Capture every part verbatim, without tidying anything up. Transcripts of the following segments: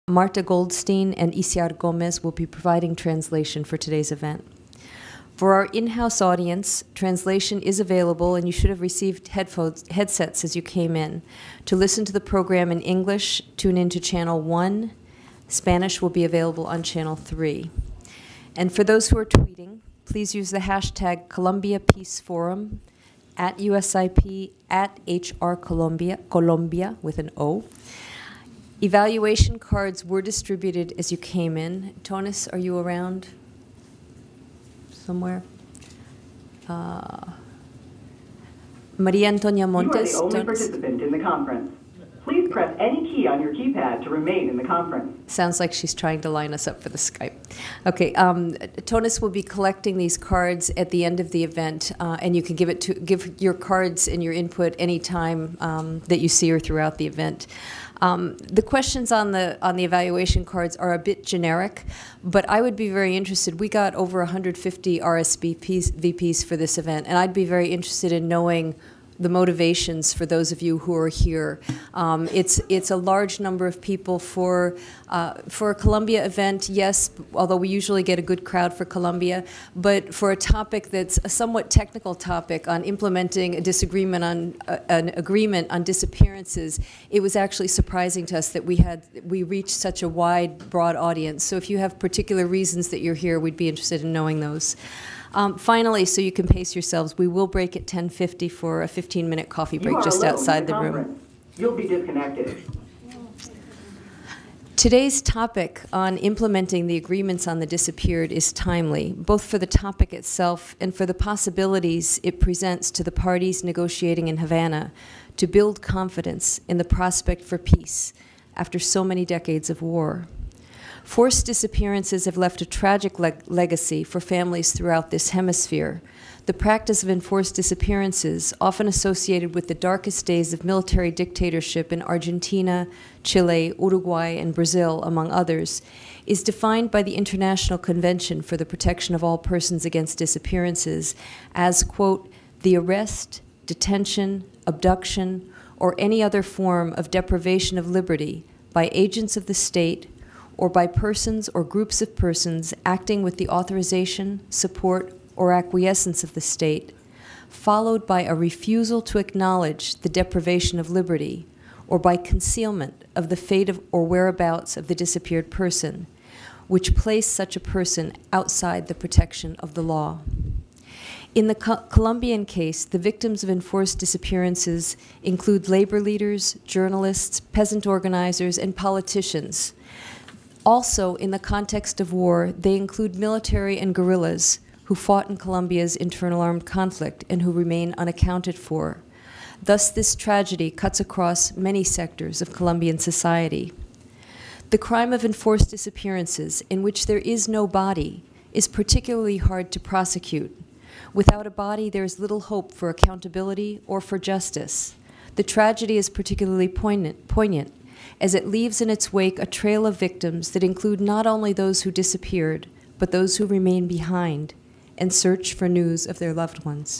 Marta Goldstein and Isiar Gomez will be providing translation for today's event. For our in-house audience, translation is available, and you should have received headphones, headsets as you came in. To listen to the program in English, tune in to channel one. Spanish will be available on channel three. And for those who are tweeting, please use the hashtag Colombia Peace Forum, at U S I P, at H R Colombia, Colombia with an O. Evaluation cards were distributed as you came in. Tonis, are you around somewhere? Uh, Maria Antonia Montes. You are the only Tonis? participant in the conference. Please press any key on your keypad to remain in the conference. Sounds like she's trying to line us up for the Skype. Okay, um, Tonis will be collecting these cards at the end of the event, uh, and you can give it to give your cards and your input anytime um, that you see her throughout the event. Um, the questions on the on the evaluation cards are a bit generic, but I would be very interested. We got over one hundred fifty R S V Ps for this event, and I'd be very interested in knowing the motivations for those of you who are here. Um, it's it's a large number of people for uh, for a Colombia event, yes, although we usually get a good crowd for Colombia, but for a topic that's a somewhat technical topic on implementing a disagreement on uh, an agreement on disappearances, it was actually surprising to us that we had we reached such a wide, broad audience. So if you have particular reasons that you're here, we'd be interested in knowing those. Um, finally, so you can pace yourselves, we will break at ten fifty for a fifteen minute coffee break just outside the room. You'll be disconnected. Today's topic on implementing the agreements on the disappeared is timely, both for the topic itself and for the possibilities it presents to the parties negotiating in Havana to build confidence in the prospect for peace after so many decades of war. Forced disappearances have left a tragic leg legacy for families throughout this hemisphere. The practice of enforced disappearances, often associated with the darkest days of military dictatorship in Argentina, Chile, Uruguay, and Brazil, among others, is defined by the International Convention for the Protection of All Persons Against Disappearances as, quote, the arrest, detention, abduction, or any other form of deprivation of liberty by agents of the state or by persons or groups of persons acting with the authorization, support, or acquiescence of the state, followed by a refusal to acknowledge the deprivation of liberty, or by concealment of the fate of or whereabouts of the disappeared person, which place such a person outside the protection of the law. In the Co- Colombian case, the victims of enforced disappearances include labor leaders, journalists, peasant organizers, and politicians. Also, in the context of war, they include military and guerrillas who fought in Colombia's internal armed conflict and who remain unaccounted for. Thus, this tragedy cuts across many sectors of Colombian society. The crime of enforced disappearances, in which there is no body, is particularly hard to prosecute. Without a body, there is little hope for accountability or for justice. The tragedy is particularly poignant, poignant as it leaves in its wake a trail of victims that include not only those who disappeared, but those who remain behind and search for news of their loved ones.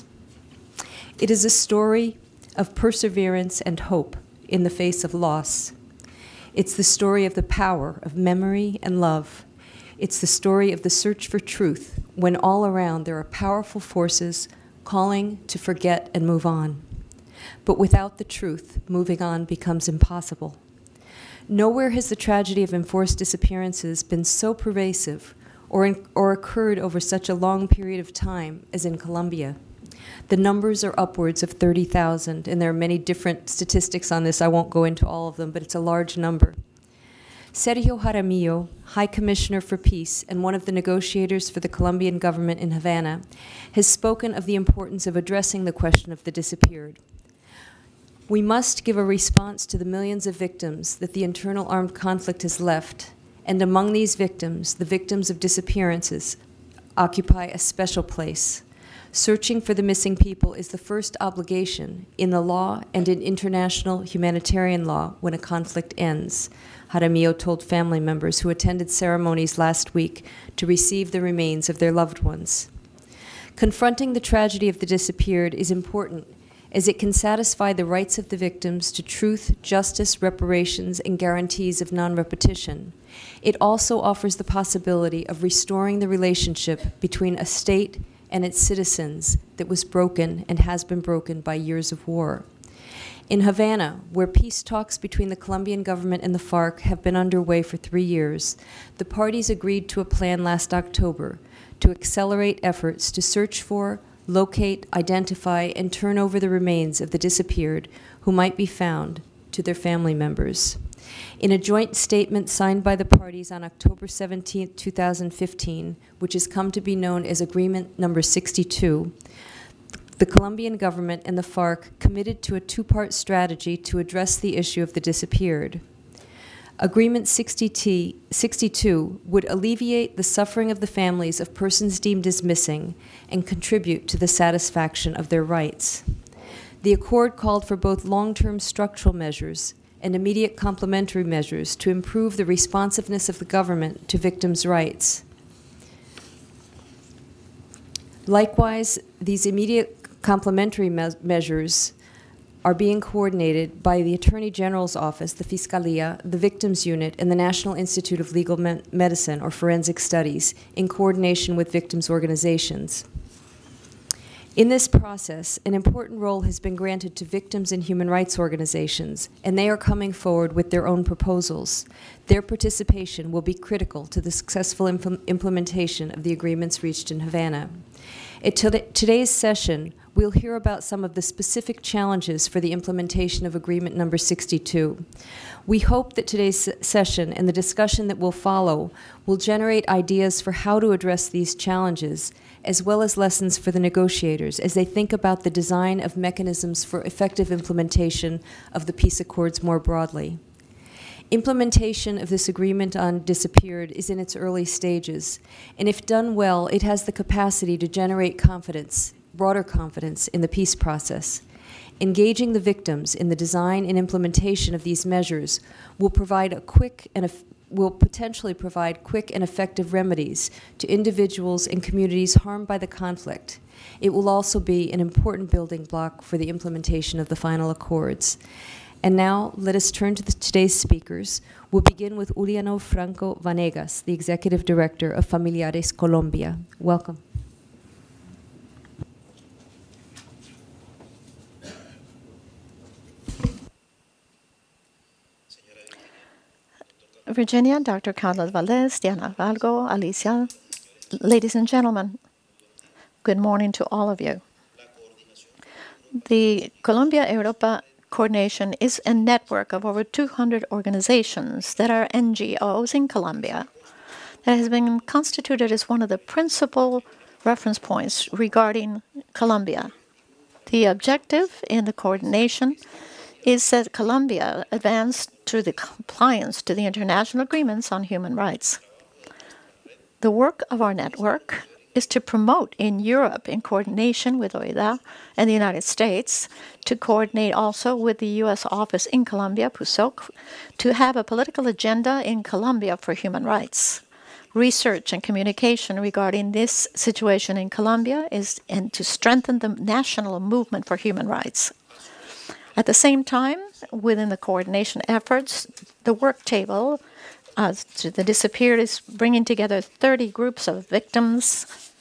It is a story of perseverance and hope in the face of loss. It's the story of the power of memory and love. It's the story of the search for truth when all around there are powerful forces calling to forget and move on. But without the truth, moving on becomes impossible. Nowhere has the tragedy of enforced disappearances been so pervasive or, in, or occurred over such a long period of time as in Colombia. The numbers are upwards of thirty thousand, and there are many different statistics on this. I won't go into all of them, but it's a large number. Sergio Jaramillo, High Commissioner for Peace and one of the negotiators for the Colombian government in Havana, has spoken of the importance of addressing the question of the disappeared. We must give a response to the millions of victims that the internal armed conflict has left, and among these victims, the victims of disappearances occupy a special place. Searching for the missing people is the first obligation in the law and in international humanitarian law when a conflict ends, Jaramillo told family members who attended ceremonies last week to receive the remains of their loved ones. Confronting the tragedy of the disappeared is important as it can satisfy the rights of the victims to truth, justice, reparations, and guarantees of non-repetition. It also offers the possibility of restoring the relationship between a state and its citizens that was broken and has been broken by years of war. In Havana, where peace talks between the Colombian government and the FARC have been underway for three years, the parties agreed to a plan last October to accelerate efforts to search for, locate, identify, and turn over the remains of the disappeared who might be found to their family members. In a joint statement signed by the parties on October seventeenth, two thousand fifteen, which has come to be known as Agreement Number sixty-two, the Colombian government and the FARC committed to a two-part strategy to address the issue of the disappeared. Agreement sixty-two would alleviate the suffering of the families of persons deemed as missing and contribute to the satisfaction of their rights. The accord called for both long-term structural measures and immediate complementary measures to improve the responsiveness of the government to victims' rights. Likewise, these immediate complementary me measures are being coordinated by the Attorney General's Office, the Fiscalia, the Victims Unit, and the National Institute of Legal Me Medicine, or Forensic Studies, in coordination with victims' organizations. In this process, an important role has been granted to victims and human rights organizations, and they are coming forward with their own proposals. Their participation will be critical to the successful impl implementation of the agreements reached in Havana. At today's session, we'll hear about some of the specific challenges for the implementation of Agreement Number sixty-two. We hope that today's session and the discussion that will follow will generate ideas for how to address these challenges, as well as lessons for the negotiators as they think about the design of mechanisms for effective implementation of the peace accords more broadly. Implementation of this agreement on disappeared is in its early stages, and if done well, it has the capacity to generate confidence, broader confidence in the peace process. Engaging the victims in the design and implementation of these measures will provide a quick and will potentially provide quick and effective remedies to individuals and communities harmed by the conflict. It will also be an important building block for the implementation of the final accords. And now, let us turn to the, today's speakers. We'll begin with Uliano Franco Vanegas, the Executive Director of Familiares Colombia. Welcome. Virginia, Doctor Carlos Valdez, Diana Valgo, Alicia, ladies and gentlemen, good morning to all of you. The Colombia Europa Coordination is a network of over two hundred organizations that are N G Os in Colombia that has been constituted as one of the principal reference points regarding Colombia. The objective in the coordination is that Colombia advance through the compliance to the international agreements on human rights. The work of our network is to promote in Europe, in coordination with O I D A and the United States, to coordinate also with the U S office in Colombia, PUSOC, to have a political agenda in Colombia for human rights. Research and communication regarding this situation in Colombia is and to strengthen the national movement for human rights. At the same time, within the coordination efforts, the work table uh, to the disappeared is bringing together thirty groups of victims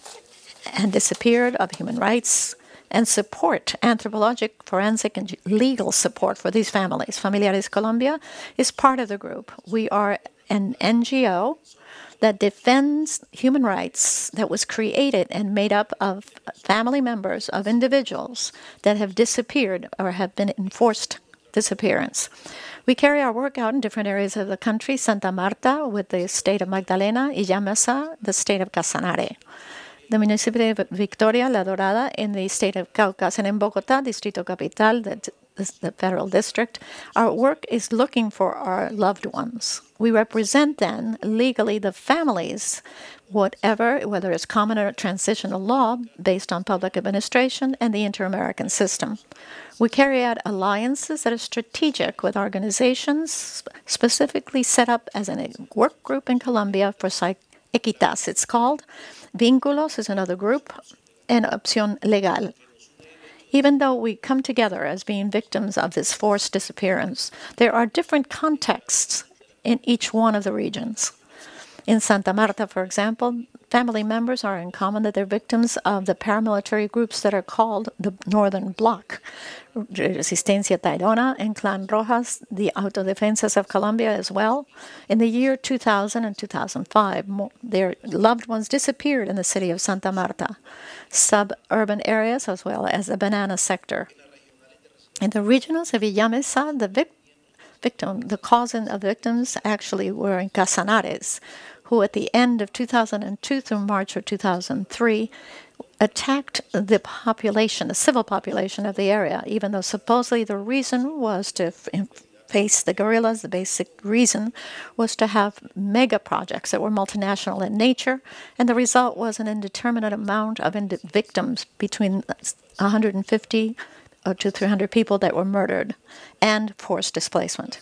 and disappeared of human rights and support, anthropologic, forensic, and legal support for these families. Familiares Colombia is part of the group. We are an N G O that defends human rights that was created and made up of family members of individuals that have disappeared or have been enforced disappearance. We carry our work out in different areas of the country: Santa Marta with the state of Magdalena, y Yamasa, the state of Casanare. The municipality of Victoria, La Dorada, in the state of Caucas, and in Bogotá, Distrito Capital, the, the federal district. Our work is looking for our loved ones. We represent then legally the families, whatever, whether it's common or transitional law based on public administration and the inter-American system. We carry out alliances that are strategic with organizations specifically set up as a work group in Colombia for Equitas, it's called. Vínculos is another group, and Opción Legal. Even though we come together as being victims of this forced disappearance, there are different contexts in each one of the regions. In Santa Marta, for example, family members are in common that they're victims of the paramilitary groups that are called the Northern Bloc, Resistencia Tairona and Clan Rojas, the Autodefensas of Colombia as well. In the year two thousand and two thousand five, their loved ones disappeared in the city of Santa Marta, suburban areas as well as the banana sector. In the regionals of Villamesa, the vic victim, the cause of victims actually were in Casanares, who at the end of two thousand two through March of two thousand three attacked the population, the civil population of the area, even though supposedly the reason was to face the guerrillas. The basic reason was to have mega projects that were multinational in nature, and the result was an indeterminate amount of victims, between one hundred fifty to three hundred people that were murdered, and forced displacement.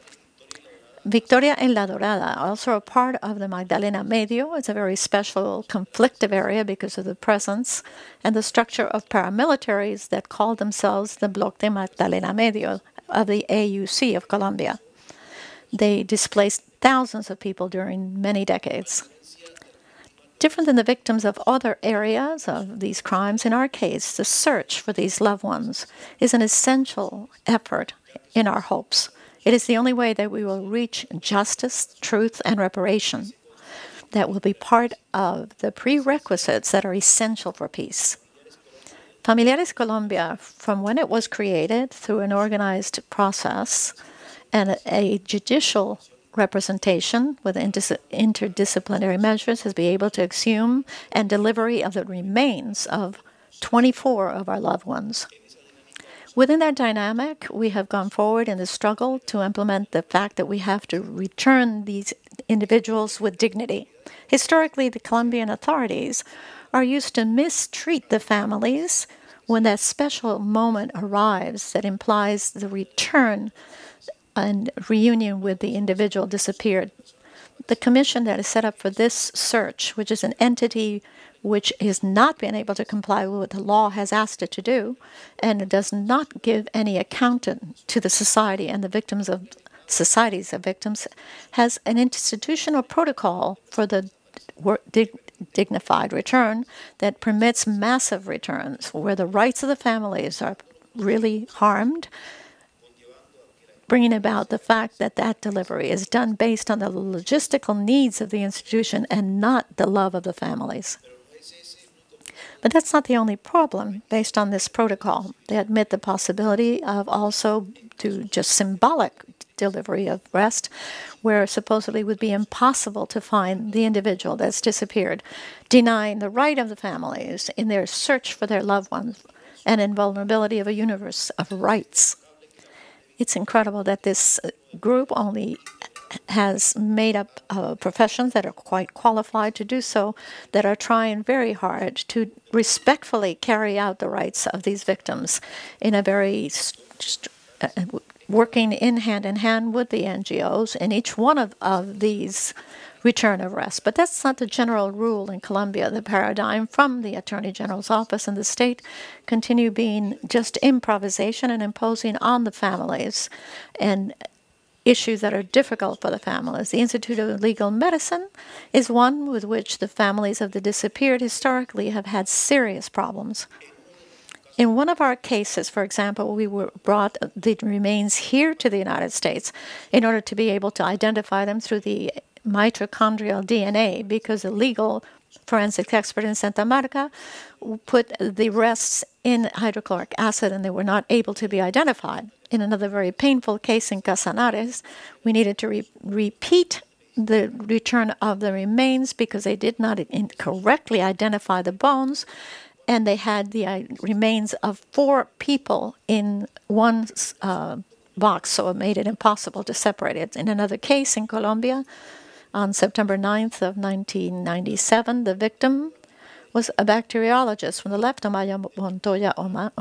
Victoria en La Dorada, also a part of the Magdalena Medio. It's a very special conflictive area because of the presence and the structure of paramilitaries that call themselves the Bloc de Magdalena Medio of the A U C of Colombia. They displaced thousands of people during many decades. Different than the victims of other areas of these crimes, in our case, the search for these loved ones is an essential effort in our hopes. It is the only way that we will reach justice, truth, and reparation that will be part of the prerequisites that are essential for peace. Familiares Colombia, from when it was created through an organized process and a judicial representation with interdisciplinary measures, has been able to exhume and delivery of the remains of twenty-four of our loved ones. Within that dynamic, we have gone forward in the struggle to implement the fact that we have to return these individuals with dignity. Historically, the Colombian authorities are used to mistreat the families when that special moment arrives that implies the return and reunion with the individual disappeared. The commission that is set up for this search, which is an entity which has not been able to comply with what the law has asked it to do, and it does not give any accountant to the society and the victims of societies of victims, has an institutional protocol for the dig dignified return that permits massive returns where the rights of the families are really harmed, bringing about the fact that that delivery is done based on the logistical needs of the institution and not the love of the families. But that's not the only problem based on this protocol. They admit the possibility of also to just symbolic delivery of rest, where supposedly it would be impossible to find the individual that's disappeared, denying the right of the families in their search for their loved ones and invulnerability of a universe of rights. It's incredible that this group only has made up uh, professions that are quite qualified to do so, that are trying very hard to respectfully carry out the rights of these victims in a very st uh, working in hand in hand with the N G Os in each one of, of these return of rest. But that's not the general rule in Colombia. The paradigm from the Attorney General's office and the state continue being just improvisation and imposing on the families and issues that are difficult for the families. The Institute of Legal Medicine is one with which the families of the disappeared historically have had serious problems. In one of our cases, for example, we were brought the remains here to the United States in order to be able to identify them through the mitochondrial D N A, because the legal forensic expert in Santa Marta put the rests in hydrochloric acid and they were not able to be identified. In another very painful case in Casanares, we needed to re repeat the return of the remains because they did not correctly identify the bones, and they had the uh, remains of four people in one uh, box, so it made it impossible to separate it. In another case in Colombia, on September ninth of nineteen ninety-seven, the victim was a bacteriologist from the left, Amaya Montoya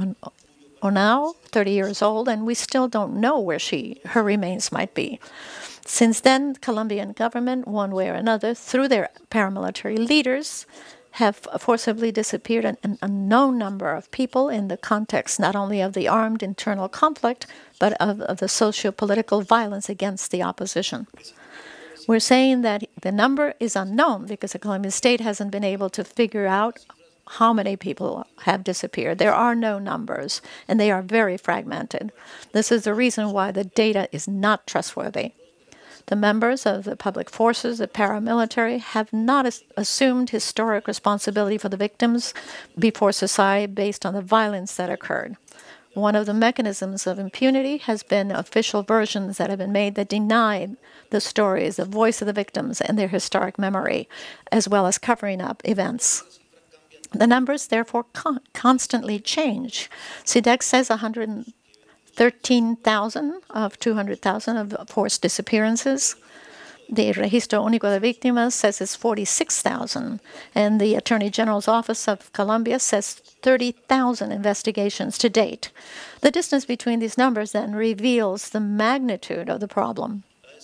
Onao, thirty years old, and we still don't know where she her remains might be. Since then, the Colombian government, one way or another, through their paramilitary leaders, have forcibly disappeared an, an unknown number of people in the context not only of the armed internal conflict, but of, of the socio-political violence against the opposition. We're saying that the number is unknown because the Colombian state hasn't been able to figure out how many people have disappeared. There are no numbers, and they are very fragmented. This is the reason why the data is not trustworthy. The members of the public forces, the paramilitary, have not as assumed historic responsibility for the victims before society based on the violence that occurred. One of the mechanisms of impunity has been official versions that have been made that deny the stories, the voice of the victims, and their historic memory, as well as covering up events. The numbers, therefore, con constantly change. C I D E X says one hundred thirteen thousand of two hundred thousand of forced disappearances. The Registro Único de Víctimas says it's forty-six thousand, and the Attorney General's Office of Colombia says thirty thousand investigations to date. The distance between these numbers then reveals the magnitude of the problem.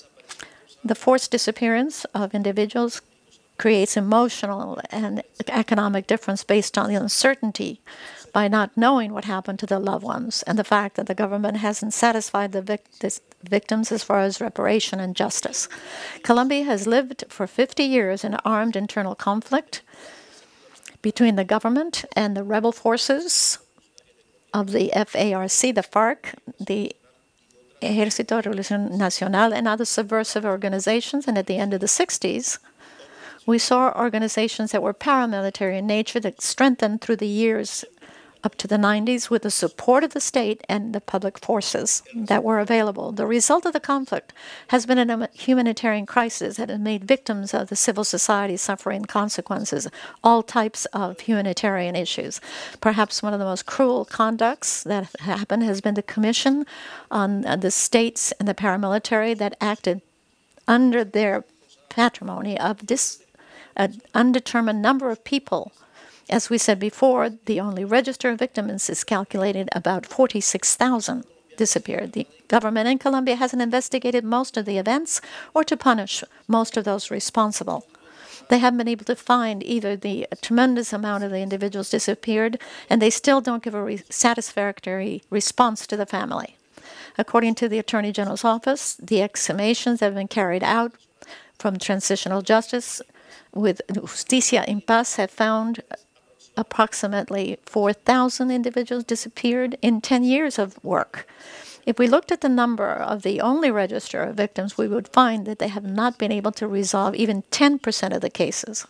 The forced disappearance of individuals creates emotional and economic difference based on the uncertainty by not knowing what happened to their loved ones and the fact that the government hasn't satisfied the vic victims as far as reparation and justice. Colombia has lived for fifty years in armed internal conflict between the government and the rebel forces of the F A R C, the FARC, the Ejército de Revolución Nacional, and other subversive organizations. And at the end of the sixties, we saw organizations that were paramilitary in nature that strengthened through the years up to the nineties with the support of the state and the public forces that were available. The result of the conflict has been a humanitarian crisis that has made victims of the civil society suffering consequences, all types of humanitarian issues. Perhaps one of the most cruel conducts that happened has been the commission on the states and the paramilitary that acted under their patrimony of this an undetermined number of people. As we said before, the only register of victims is calculated about forty-six thousand disappeared. The government in Colombia hasn't investigated most of the events or to punish most of those responsible. They haven't been able to find either the tremendous amount of the individuals disappeared, and they still don't give a re satisfactory response to the family. According to the Attorney General's office, the exhumations that have been carried out from transitional justice with Justicia en Paz have found approximately four thousand individuals disappeared in ten years of work. If we looked at the number of the only register of victims, we would find that they have not been able to resolve even ten percent of the cases.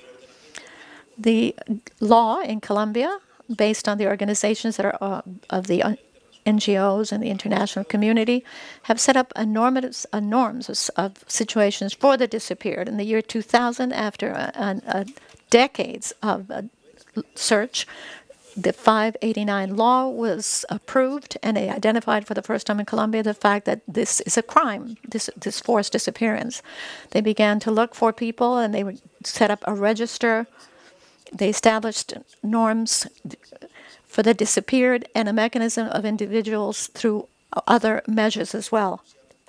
The law in Colombia, based on the organizations that are uh, of the N G Os and the international community, have set up enormous uh, norms of, of situations for the disappeared. In the year two thousand, after a, a, a decades of uh, search, the five eighty-nine law was approved, and they identified for the first time in Colombia the fact that this is a crime, this, this forced disappearance. They began to look for people, and they would set up a register. They established norms for the disappeared and a mechanism of individuals through other measures as well.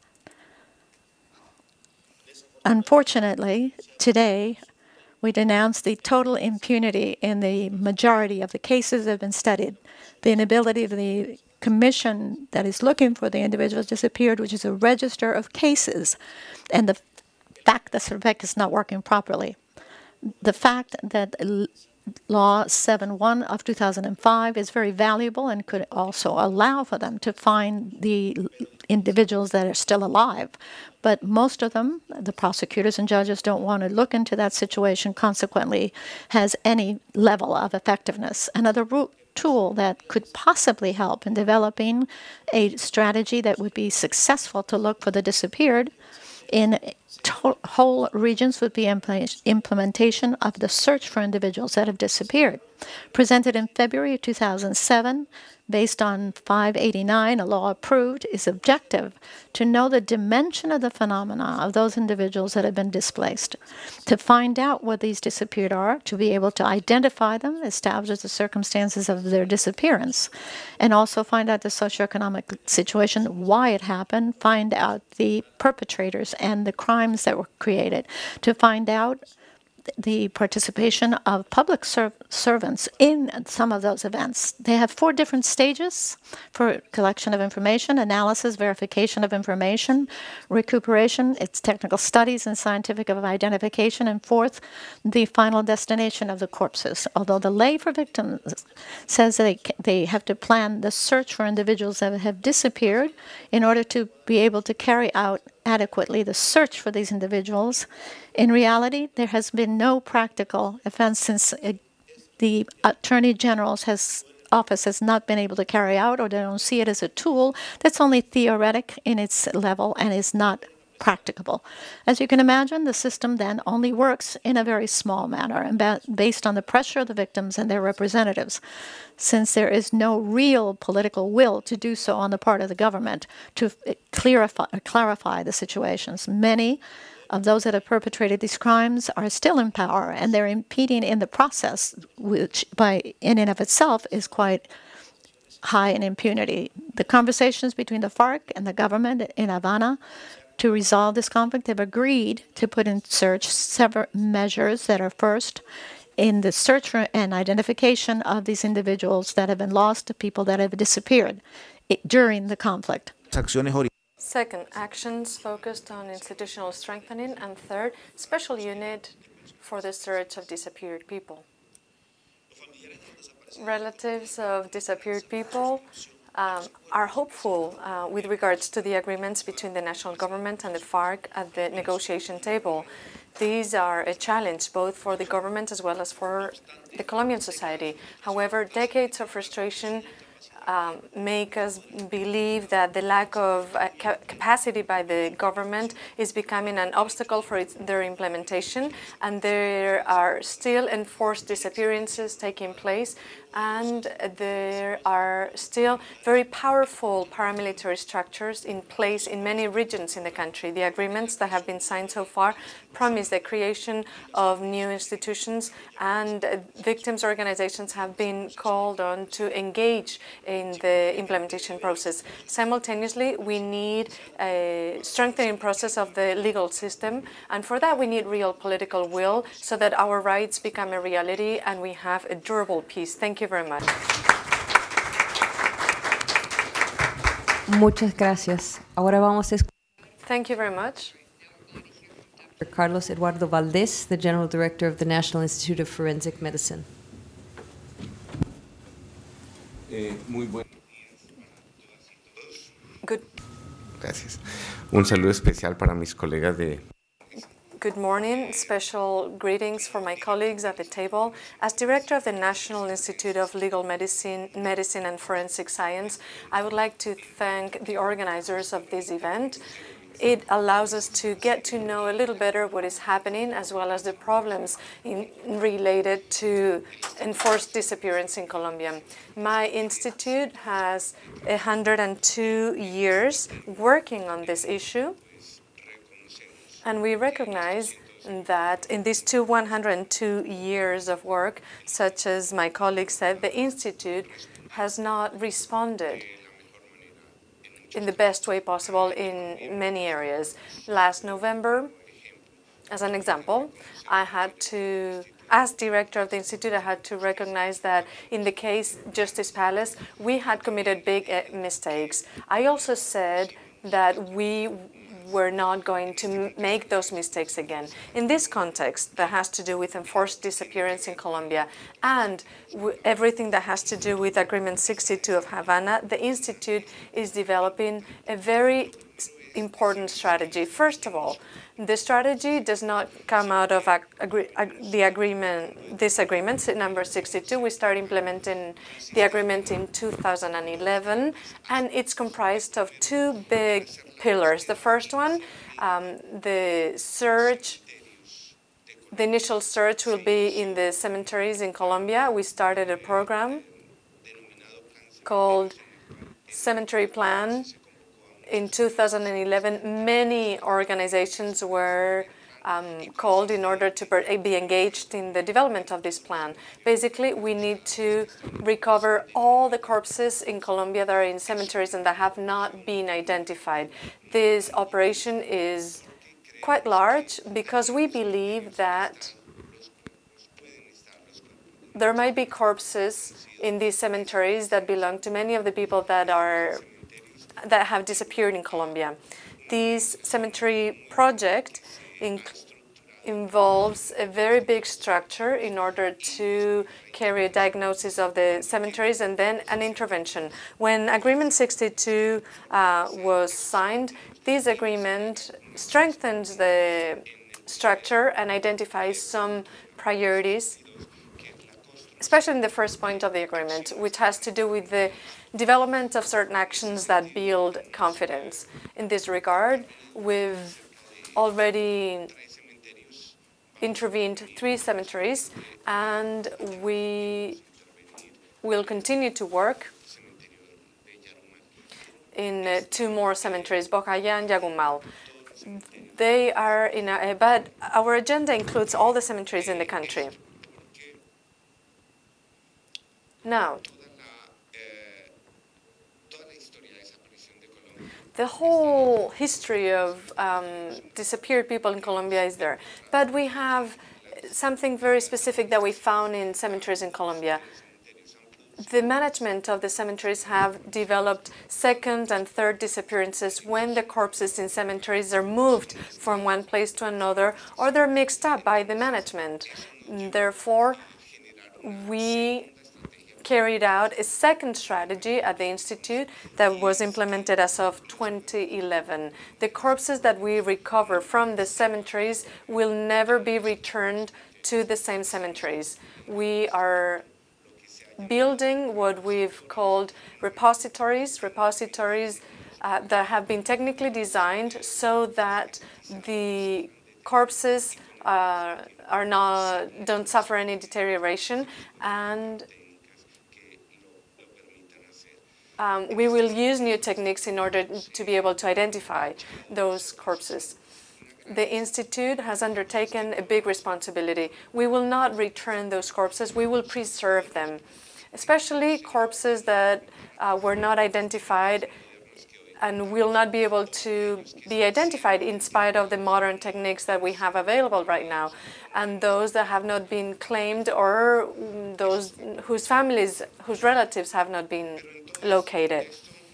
Unfortunately, today, we denounce the total impunity in the majority of the cases that have been studied. The inability of the commission that is looking for the individuals disappeared, which is a register of cases, and the fact that SURVEC is not working properly. The fact that Law seven one of two thousand five is very valuable and could also allow for them to find the individuals that are still alive. But most of them, the prosecutors and judges, don't want to look into that situation, consequently has any level of effectiveness. Another root tool that could possibly help in developing a strategy that would be successful to look for the disappeared in whole regions would be implementation of the search for individuals that have disappeared. Presented in February of two thousand seven, based on five eighty-nine, a law approved, is objective to know the dimension of the phenomena of those individuals that have been displaced, to find out what these disappeared are, to be able to identify them, establish the circumstances of their disappearance, and also find out the socioeconomic situation, why it happened, find out the perpetrators and the crimes that were created, to find out the participation of public ser servants in some of those events. They have four different stages for collection of information: analysis, verification of information, recuperation, its technical studies and scientific of identification, and fourth, the final destination of the corpses. Although the lay for victims says they, they have to plan the search for individuals that have disappeared in order to be able to carry out adequately the search for these individuals. In reality, there has been no practical offense since uh, the Attorney General's has, office has not been able to carry out, or they don't see it as a tool that's only theoretic in its level and is not practicable. As you can imagine, the system then only works in a very small manner and ba based on the pressure of the victims and their representatives, since there is no real political will to do so on the part of the government to clarify, clarify the situations. Many of those that have perpetrated these crimes are still in power, and they're impeding in the process, which by in and of itself is quite high in impunity. The conversations between the FARC and the government in Havana to resolve this conflict have agreed to put in search several measures that are first in the search for and identification of these individuals that have been lost, to people that have disappeared during the conflict. Second, actions focused on institutional strengthening. And third, special unit for the search of disappeared people. Relatives of disappeared people um, are hopeful uh, with regards to the agreements between the national government and the FARC at the negotiation table. These are a challenge both for the government as well as for the Colombian society. However, decades of frustration Um, make us believe that the lack of uh, ca capacity by the government is becoming an obstacle for its, their implementation, and there are still enforced disappearances taking place, and there are still very powerful paramilitary structures in place in many regions in the country. The agreements that have been signed so far promise the creation of new institutions, and uh, victims' organizations have been called on to engage in the implementation process. Simultaneously, we need a strengthening process of the legal system, and for that we need real political will so that our rights become a reality and we have a durable peace. Thank you very much. Muchas gracias. Ahora vamos a escuchar Thank you very much. Carlos Eduardo Valdés, the General Director of the National Institute of Forensic Medicine. Eh, muy buen. Good. Gracias. Un saludo especial para mis colegas de. Good morning. Special greetings for my colleagues at the table. As Director of the National Institute of Legal Medicine, Medicine and Forensic Science, I would like to thank the organizers of this event. It allows us to get to know a little better what is happening, as well as the problems in, related to enforced disappearance in Colombia. My institute has one hundred two years working on this issue, and we recognize that in these two one hundred two years of work, such as my colleague said, the institute has not responded in the best way possible in many areas. Last November, as an example, I had to, as director of the institute, I had to recognize that in the case Justice Palace, we had committed big uh, mistakes. I also said that we were not going to make those mistakes again. In this context that has to do with enforced disappearance in Colombia and everything that has to do with Agreement sixty-two of Havana, the Institute is developing a very important strategy. First of all, the strategy does not come out of ag agree ag the agreement, this agreement, number sixty-two. We started implementing the agreement in two thousand eleven, and it's comprised of two big pillars. The first one, um, the search, the initial search will be in the cemeteries in Colombia. We started a program called Cemetery Plan. In two thousand eleven, many organizations were um, called in order to be engaged in the development of this plan. Basically, we need to recover all the corpses in Colombia that are in cemeteries and that have not been identified. This operation is quite large because we believe that there might be corpses in these cemeteries that belong to many of the people that are that have disappeared in Colombia. This cemetery project in, involves a very big structure in order to carry a diagnosis of the cemeteries and then an intervention. When Agreement sixty-two uh, was signed, this agreement strengthens the structure and identifies some priorities, especially in the first point of the agreement, which has to do with the development of certain actions that build confidence. In this regard, we've already intervened three cemeteries, and we will continue to work in uh, two more cemeteries, Bocaya and Yagumal. They are in a, but our agenda includes all the cemeteries in the country. Now, the whole history of um, disappeared people in Colombia is there. But we have something very specific that we found in cemeteries in Colombia. The management of the cemeteries have developed second and third disappearances when the corpses in cemeteries are moved from one place to another, or they're mixed up by the management. Therefore, we carried out a second strategy at the Institute that was implemented as of twenty eleven. The corpses that we recover from the cemeteries will never be returned to the same cemeteries. We are building what we've called repositories, repositories uh, that have been technically designed so that the corpses uh, are not, don't suffer any deterioration, and Um, we will use new techniques in order to be able to identify those corpses. The Institute has undertaken a big responsibility. We will not return those corpses, we will preserve them, especially corpses that uh, were not identified and will not be able to be identified in spite of the modern techniques that we have available right now, and those that have not been claimed or those whose families, whose relatives have not been located.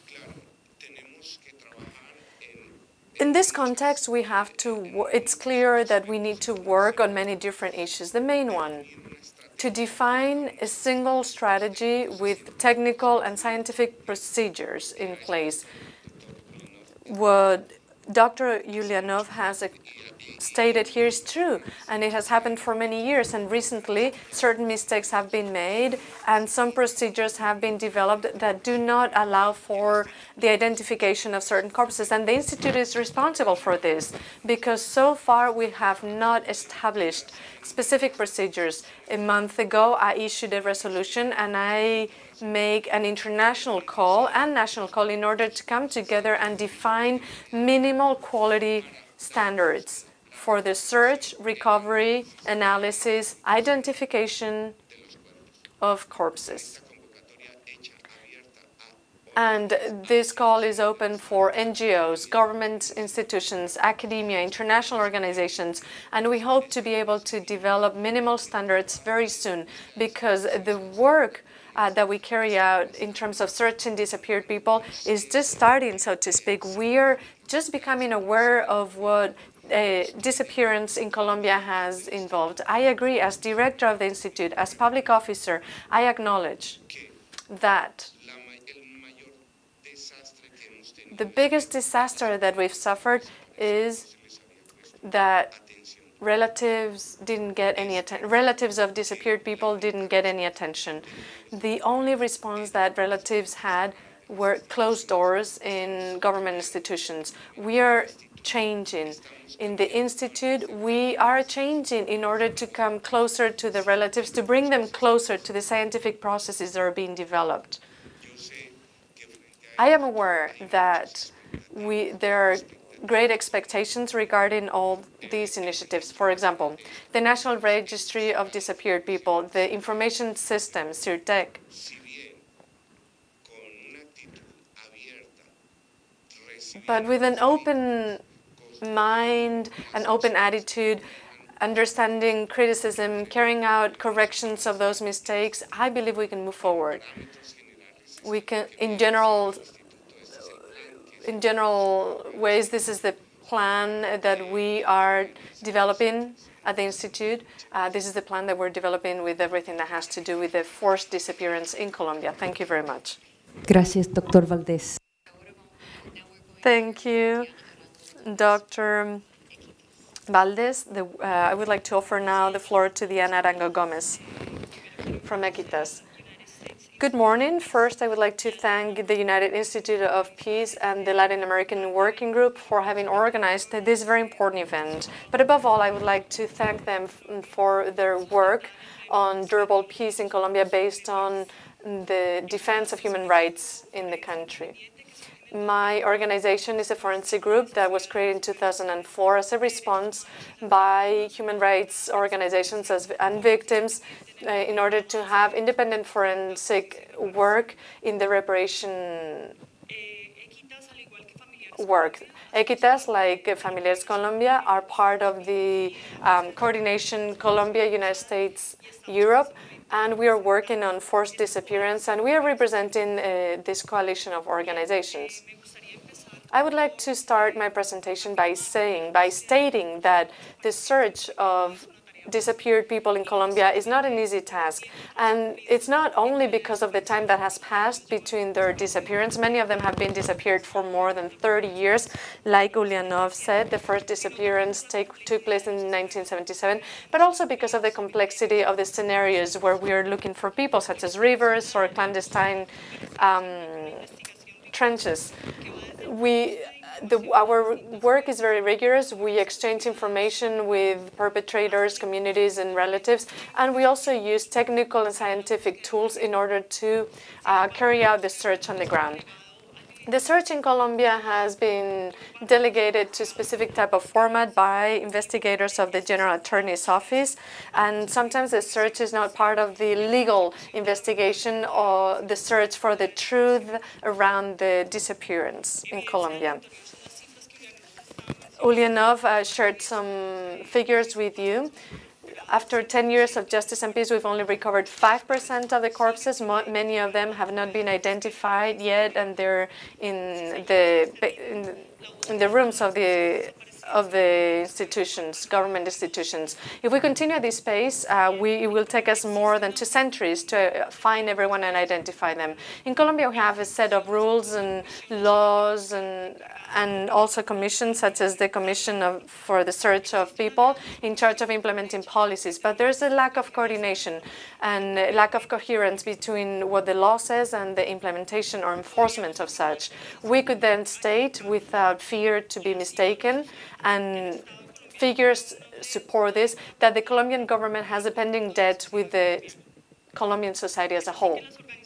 In this context, we have to, it's clear that we need to work on many different issues. The main one, to define a single strategy with technical and scientific procedures in place. What Doctor Yulianov has stated here is true, and it has happened for many years, and recently certain mistakes have been made and some procedures have been developed that do not allow for the identification of certain corpses, and the Institute is responsible for this because so far we have not established specific procedures. A month ago I issued a resolution and I make an international call and national call in order to come together and define minimal quality standards for the search, recovery, analysis, identification of corpses. And this call is open for N G Os, government institutions, academia, international organizations, and we hope to be able to develop minimal standards very soon, because the work Uh, that we carry out in terms of searching disappeared people is just starting, so to speak. We are just becoming aware of what a disappearance in Colombia has involved. I agree, as director of the Institute, as public officer, I acknowledge that the biggest disaster that we've suffered is that relatives didn't get any attention. Relatives of disappeared people didn't get any attention. The only response that relatives had were closed doors in government institutions. We are changing. In the Institute, we are changing in order to come closer to the relatives, to bring them closer to the scientific processes that are being developed. I am aware that we there are great expectations regarding all these initiatives. For example, the National Registry of Disappeared People, the information system, CIRTEC, but with an open mind, an open attitude, understanding criticism, carrying out corrections of those mistakes, I believe we can move forward. We can, in general, in general ways, this is the plan that we are developing at the Institute. Uh, this is the plan that we're developing with everything that has to do with the forced disappearance in Colombia. Thank you very much. Gracias, Doctor Valdés. Thank you, Doctor Valdés. The, uh, I would like to offer now the floor to Diana Arango Gomez from Equitas. Good morning. First, I would like to thank the United Institute of Peace and the Latin American Working Group for having organized this very important event. But above all, I would like to thank them for their work on durable peace in Colombia based on the defense of human rights in the country. My organization is a forensic group that was created in two thousand four as a response by human rights organizations as, and victims uh, in order to have independent forensic work in the reparation work. Equitas, like Familiares Colombia, are part of the um, coordination Colombia, United States, Europe, and we are working on forced disappearance, and we are representing uh, this coalition of organizations. I would like to start my presentation by saying, by stating that the search of disappeared people in Colombia is not an easy task. And it's not only because of the time that has passed between their disappearance. Many of them have been disappeared for more than thirty years. Like Ulyanov said, the first disappearance take, took place in nineteen seventy-seven, but also because of the complexity of the scenarios where we are looking for people, such as rivers or clandestine um, trenches. We The, our work is very rigorous. We exchange information with perpetrators, communities, and relatives, and we also use technical and scientific tools in order to uh, carry out the search on the ground. The search in Colombia has been delegated to a specific type of format by investigators of the General Attorney's Office, and sometimes the search is not part of the legal investigation or the search for the truth around the disappearance in Colombia. Ulyanov uh, shared some figures with you. After ten years of justice and peace, we've only recovered five percent of the corpses. Mo many of them have not been identified yet, and they're in the, in the, in the rooms of the of the institutions, government institutions. If we continue at this pace, uh, we, it will take us more than two centuries to find everyone and identify them. In Colombia, we have a set of rules and laws and and also commissions, such as the Commission of, for the Search of People, in charge of implementing policies. But there's a lack of coordination and a lack of coherence between what the law says and the implementation or enforcement of such. We could then state, without fear to be mistaken, and figures support this, that the Colombian government has a pending debt with the Colombian society as a whole.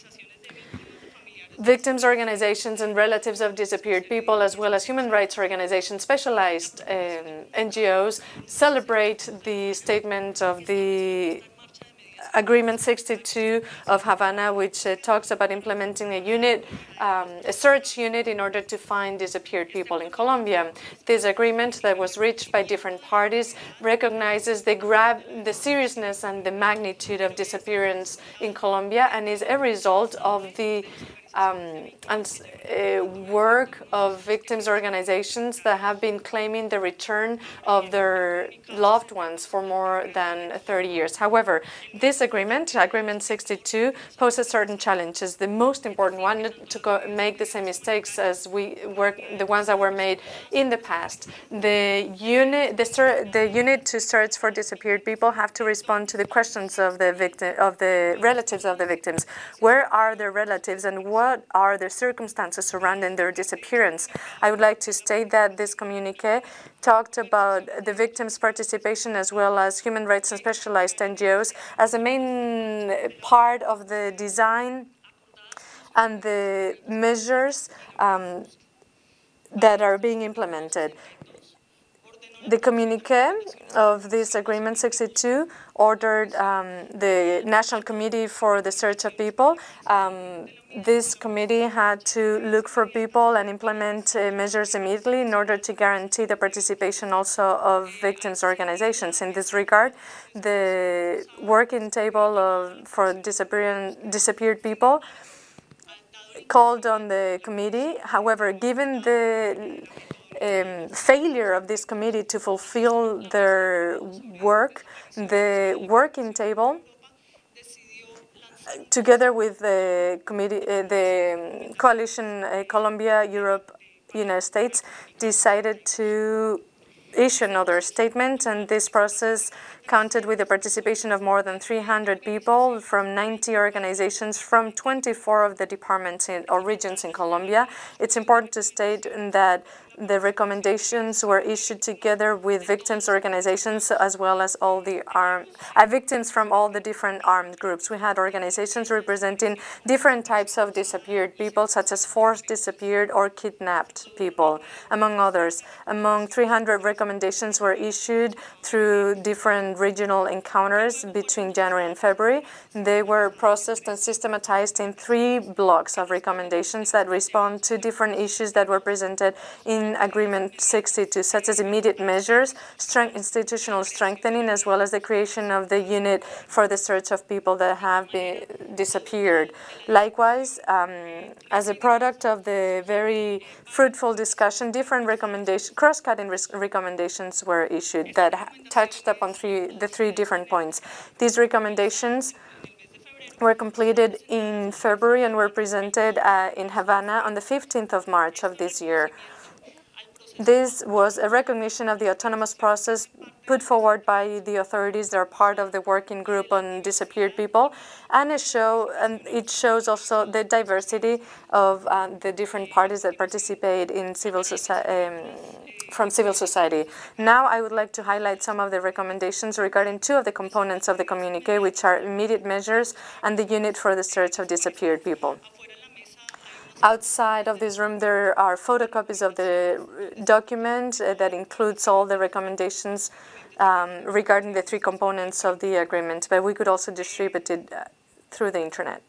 Victims' organizations and relatives of disappeared people, as well as human rights organizations, specialized um, N G Os, celebrate the statement of the Agreement sixty-two of Havana, which uh, talks about implementing a unit, um, a search unit in order to find disappeared people in Colombia. This agreement that was reached by different parties recognizes the, grab, the seriousness and the magnitude of disappearance in Colombia and is a result of the Um, and uh, work of victims' organizations that have been claiming the return of their loved ones for more than thirty years. However, this agreement, Agreement sixty-two, poses certain challenges. The most important one, not to go make the same mistakes as we work, the ones that were made in the past. The unit, the, the unit to search for disappeared people have to respond to the questions of the victim, of the relatives of the victims. Where are their relatives, and what What are the circumstances surrounding their disappearance? I would like to state that this communique talked about the victims' participation as well as human rights and specialized N G Os as a main part of the design and the measures um, that are being implemented. The communique of this Agreement sixty-two ordered um, the National Committee for the Search of People. Um, this committee had to look for people and implement uh, measures immediately in order to guarantee the participation also of victims' organizations. In this regard, the working table of, for disappeared people called on the committee. However, given the Um, failure of this committee to fulfill their work, the working table, together with the committee, uh, the coalition uh, Colombia, Europe, United States, decided to issue another statement, and this process counted with the participation of more than three hundred people from ninety organizations from twenty-four of the departments in, or regions in Colombia. It's important to state that the recommendations were issued together with victims' organizations as well as all the armed, uh, victims from all the different armed groups. We had organizations representing different types of disappeared people, such as forced disappeared or kidnapped people, among others. Among three hundred recommendations were issued through different regional encounters between January and February. They were processed and systematized in three blocks of recommendations that respond to different issues that were presented in Agreement sixty-two, such as immediate measures, strength, institutional strengthening, as well as the creation of the unit for the search of people that have been disappeared. Likewise, um, as a product of the very fruitful discussion, different recommendations, cross-cutting recommendations were issued that touched upon three, the three different points. These recommendations were completed in February and were presented uh, in Havana on the fifteenth of March of this year. This was a recognition of the autonomous process put forward by the authorities that are part of the working group on disappeared people, and it, show, and it shows also the diversity of uh, the different parties that participate in civil society, um, from civil society. Now I would like to highlight some of the recommendations regarding two of the components of the communique, which are immediate measures and the unit for the search of disappeared people. Outside of this room, there are photocopies of the document uh, that includes all the recommendations um, regarding the three components of the agreement, but we could also distribute it uh, through the internet.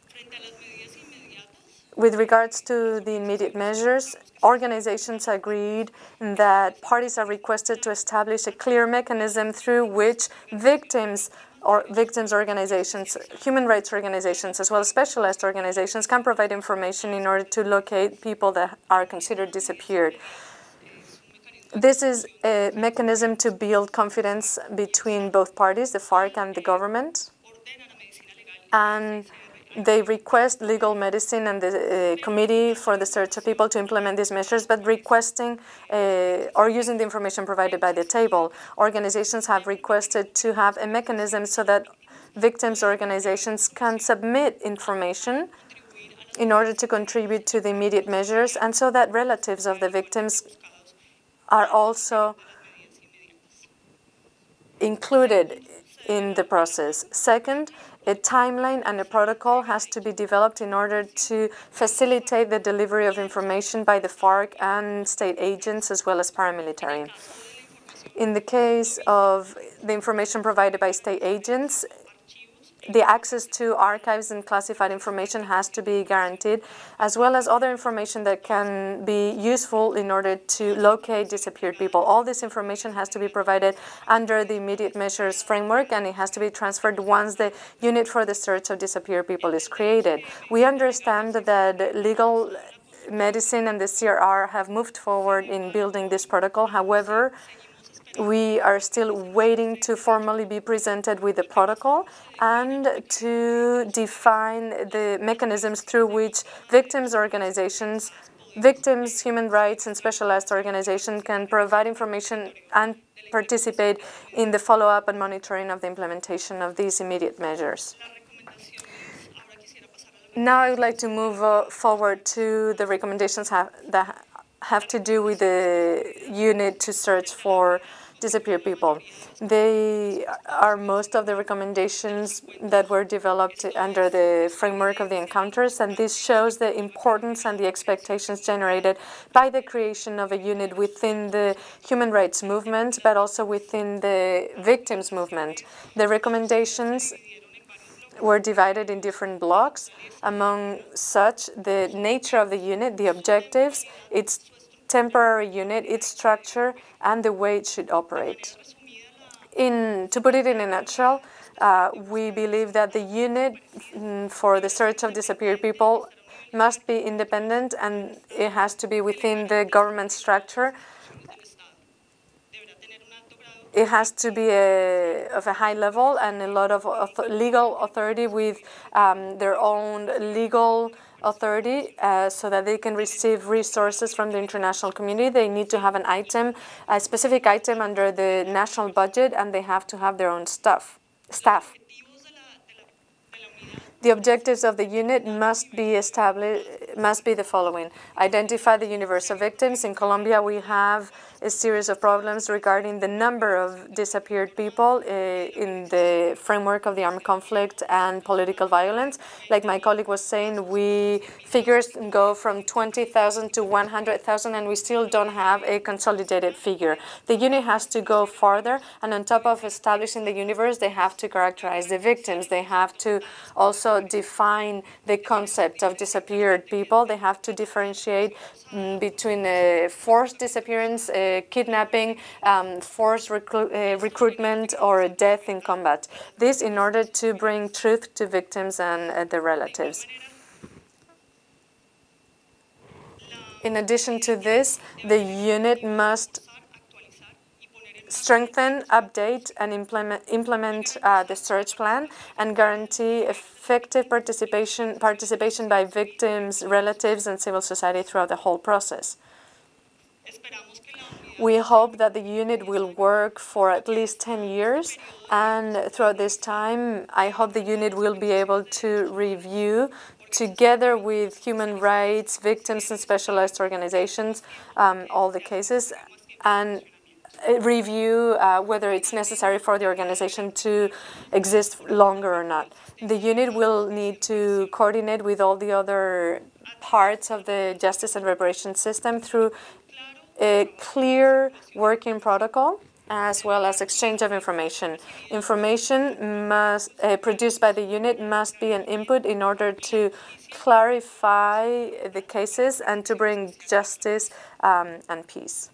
With regards to the immediate measures, organizations agreed that parties are requested to establish a clear mechanism through which victims or victims organizations, human rights organizations, as well as specialized organizations can provide information in order to locate people that are considered disappeared. This is a mechanism to build confidence between both parties, the FARC and the government, and they request legal medicine and the uh, committee for the search of people to implement these measures, but requesting uh, or using the information provided by the table. Organizations have requested to have a mechanism so that victims' organizations can submit information in order to contribute to the immediate measures, and so that relatives of the victims are also included in the process. Second, a timeline and a protocol has to be developed in order to facilitate the delivery of information by the FARC and state agents as well as paramilitary. In the case of the information provided by state agents, the access to archives and classified information has to be guaranteed, as well as other information that can be useful in order to locate disappeared people. All this information has to be provided under the immediate measures framework, and it has to be transferred once the unit for the search of disappeared people is created. We understand that legal medicine and the C R R have moved forward in building this protocol. However, we are still waiting to formally be presented with the protocol and to define the mechanisms through which victims' organizations, victims' human rights and specialized organizations can provide information and participate in the follow-up and monitoring of the implementation of these immediate measures. Now I would like to move uh, forward to the recommendations have, that have to do with the unit to search for disappeared people. They are most of the recommendations that were developed under the framework of the encounters, and this shows the importance and the expectations generated by the creation of a unit within the human rights movement, but also within the victims movement. The recommendations were divided in different blocks. Among such, the nature of the unit, the objectives, its temporary unit, its structure, and the way it should operate. In, to put it in a nutshell, uh, we believe that the unit mm, for the search of disappeared people must be independent, and it has to be within the government structure. It has to be a, of a high level and a lot of author legal authority with um, their own legal authority uh, so that they can receive resources from the international community. They need to have an item, a specific item under the national budget, and they have to have their own staff. staff. The objectives of the unit must be established, must be the following. Identify the universe of victims. In Colombia, we have a series of problems regarding the number of disappeared people uh, in the framework of the armed conflict and political violence. Like my colleague was saying, we figures go from twenty thousand to one hundred thousand, and we still don't have a consolidated figure. The unit has to go farther, and on top of establishing the universe, they have to characterize the victims. They have to also define the concept of disappeared people. They have to differentiate um, between a forced disappearance, a kidnapping, um, forced recru uh, recruitment, or a death in combat. This in order to bring truth to victims and uh, their relatives. In addition to this, the unit must strengthen, update, and implement, implement uh, the search plan and guarantee effective participation, participation by victims, relatives, and civil society throughout the whole process. We hope that the unit will work for at least ten years, and throughout this time, I hope the unit will be able to review, together with human rights, victims, and specialized organizations, um, all the cases, and review uh, whether it's necessary for the organization to exist longer or not. The unit will need to coordinate with all the other parts of the justice and reparation system through a clear working protocol, as well as exchange of information. Information must, uh, produced by the unit must be an input in order to clarify the cases and to bring justice um, and peace.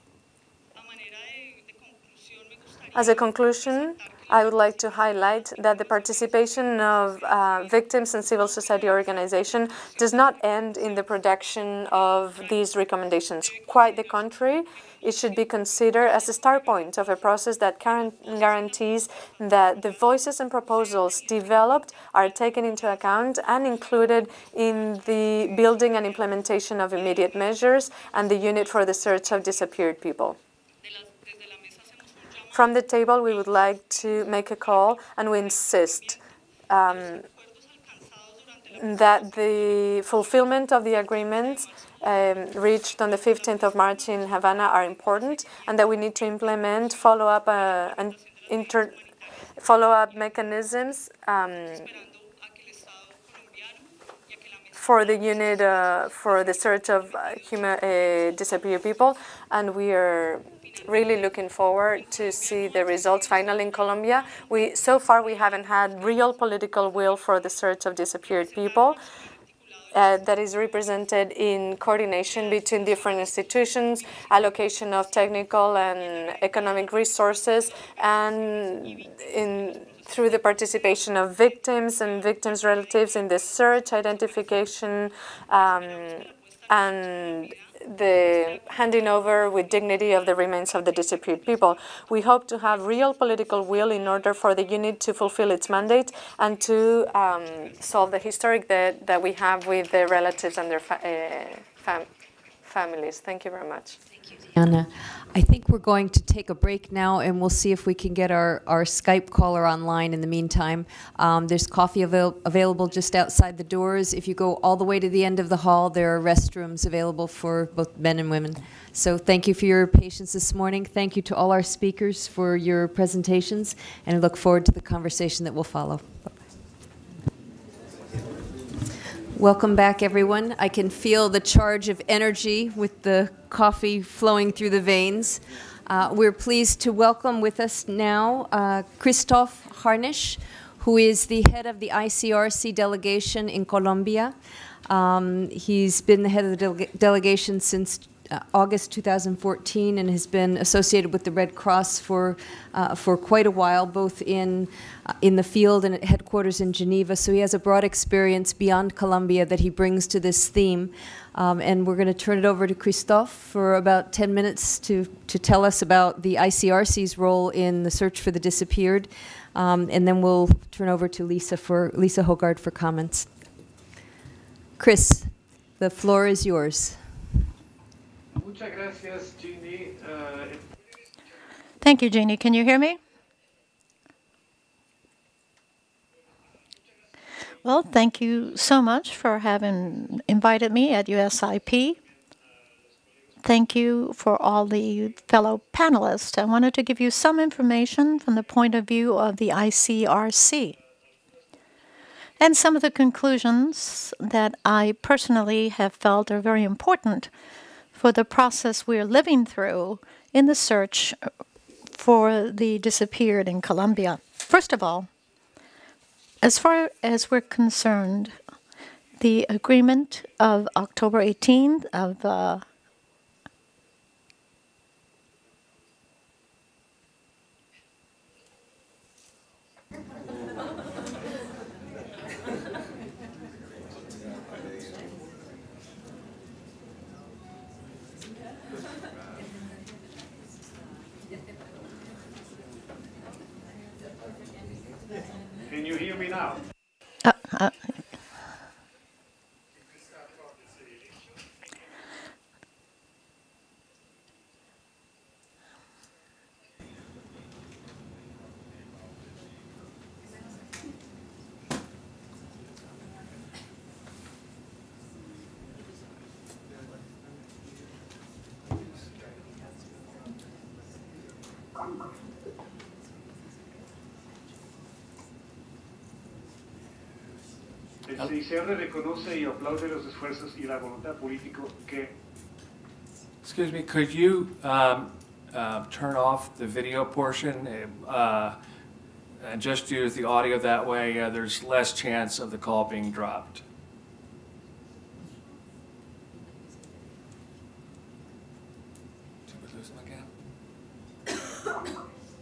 As a conclusion, I would like to highlight that the participation of uh, victims and civil society organizations does not end in the production of these recommendations. Quite the contrary, it should be considered as a start point of a process that guarantees that the voices and proposals developed are taken into account and included in the building and implementation of immediate measures and the unit for the search of disappeared people. From the table, we would like to make a call, and we insist um, that the fulfillment of the agreements um, reached on the fifteenth of March in Havana are important, and that we need to implement follow-up uh, and inter follow-up mechanisms um, for the unit uh, for the search of uh, human uh, disappeared people, and we are really looking forward to see the results finally in Colombia. We, so far, we haven't had real political will for the search of disappeared people uh, that is represented in coordination between different institutions, allocation of technical and economic resources, and in through the participation of victims and victims' relatives in the search, identification, um, and the handing over with dignity of the remains of the disappeared people. We hope to have real political will in order for the unit to fulfill its mandate and to um, solve the historic that, that we have with the relatives and their fa uh, fam families. Thank you very much. Thank you, Diana. I think we're going to take a break now, and we'll see if we can get our, our Skype caller online in the meantime. Um, there's coffee avail available just outside the doors. If you go all the way to the end of the hall, there are restrooms available for both men and women. So thank you for your patience this morning. Thank you to all our speakers for your presentations, and I look forward to the conversation that will follow. Welcome back, everyone. I can feel the charge of energy with the coffee flowing through the veins. Uh, we're pleased to welcome with us now uh, Christoph Harnisch, who is the head of the I C R C delegation in Colombia. Um, he's been the head of the delega delegation since uh, August two thousand fourteen and has been associated with the Red Cross for, uh, for quite a while, both in Uh, in the field and at headquarters in Geneva. So he has a broad experience beyond Colombia that he brings to this theme. Um, and we're going to turn it over to Christoph for about ten minutes to, to tell us about the I C R C's role in the search for the disappeared. Um, and then we'll turn over to Lisa, for, Lisa Hogard for comments. Chris, the floor is yours. Muchas gracias, Jeannie. Uh, Thank you, Jeannie. Can you hear me? Well, thank you so much for having invited me at U S I P. Thank you for all the fellow panelists. I wanted to give you some information from the point of view of the I C R C and some of the conclusions that I personally have felt are very important for the process we're living through in the search for the disappeared in Colombia. First of all, as far as we're concerned, the agreement of October eighteenth of uh, Can you hear me now? uh, uh, El C I C R reconoce y aplaude los esfuerzos y la voluntad política que... Excuse me, could you um, uh, turn off the video portion uh, and just use the audio that way? Uh, there's less chance of the call being dropped. Did we lose him again?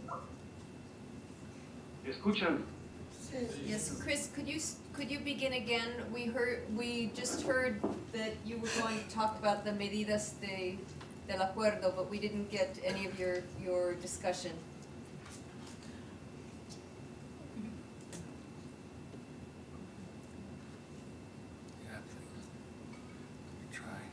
¿Escuchan? Yes, Chris, could you could you begin again? We heard we just heard that you were going to talk about the medidas de del acuerdo, but we didn't get any of your your discussion. Yeah, please. Let me try.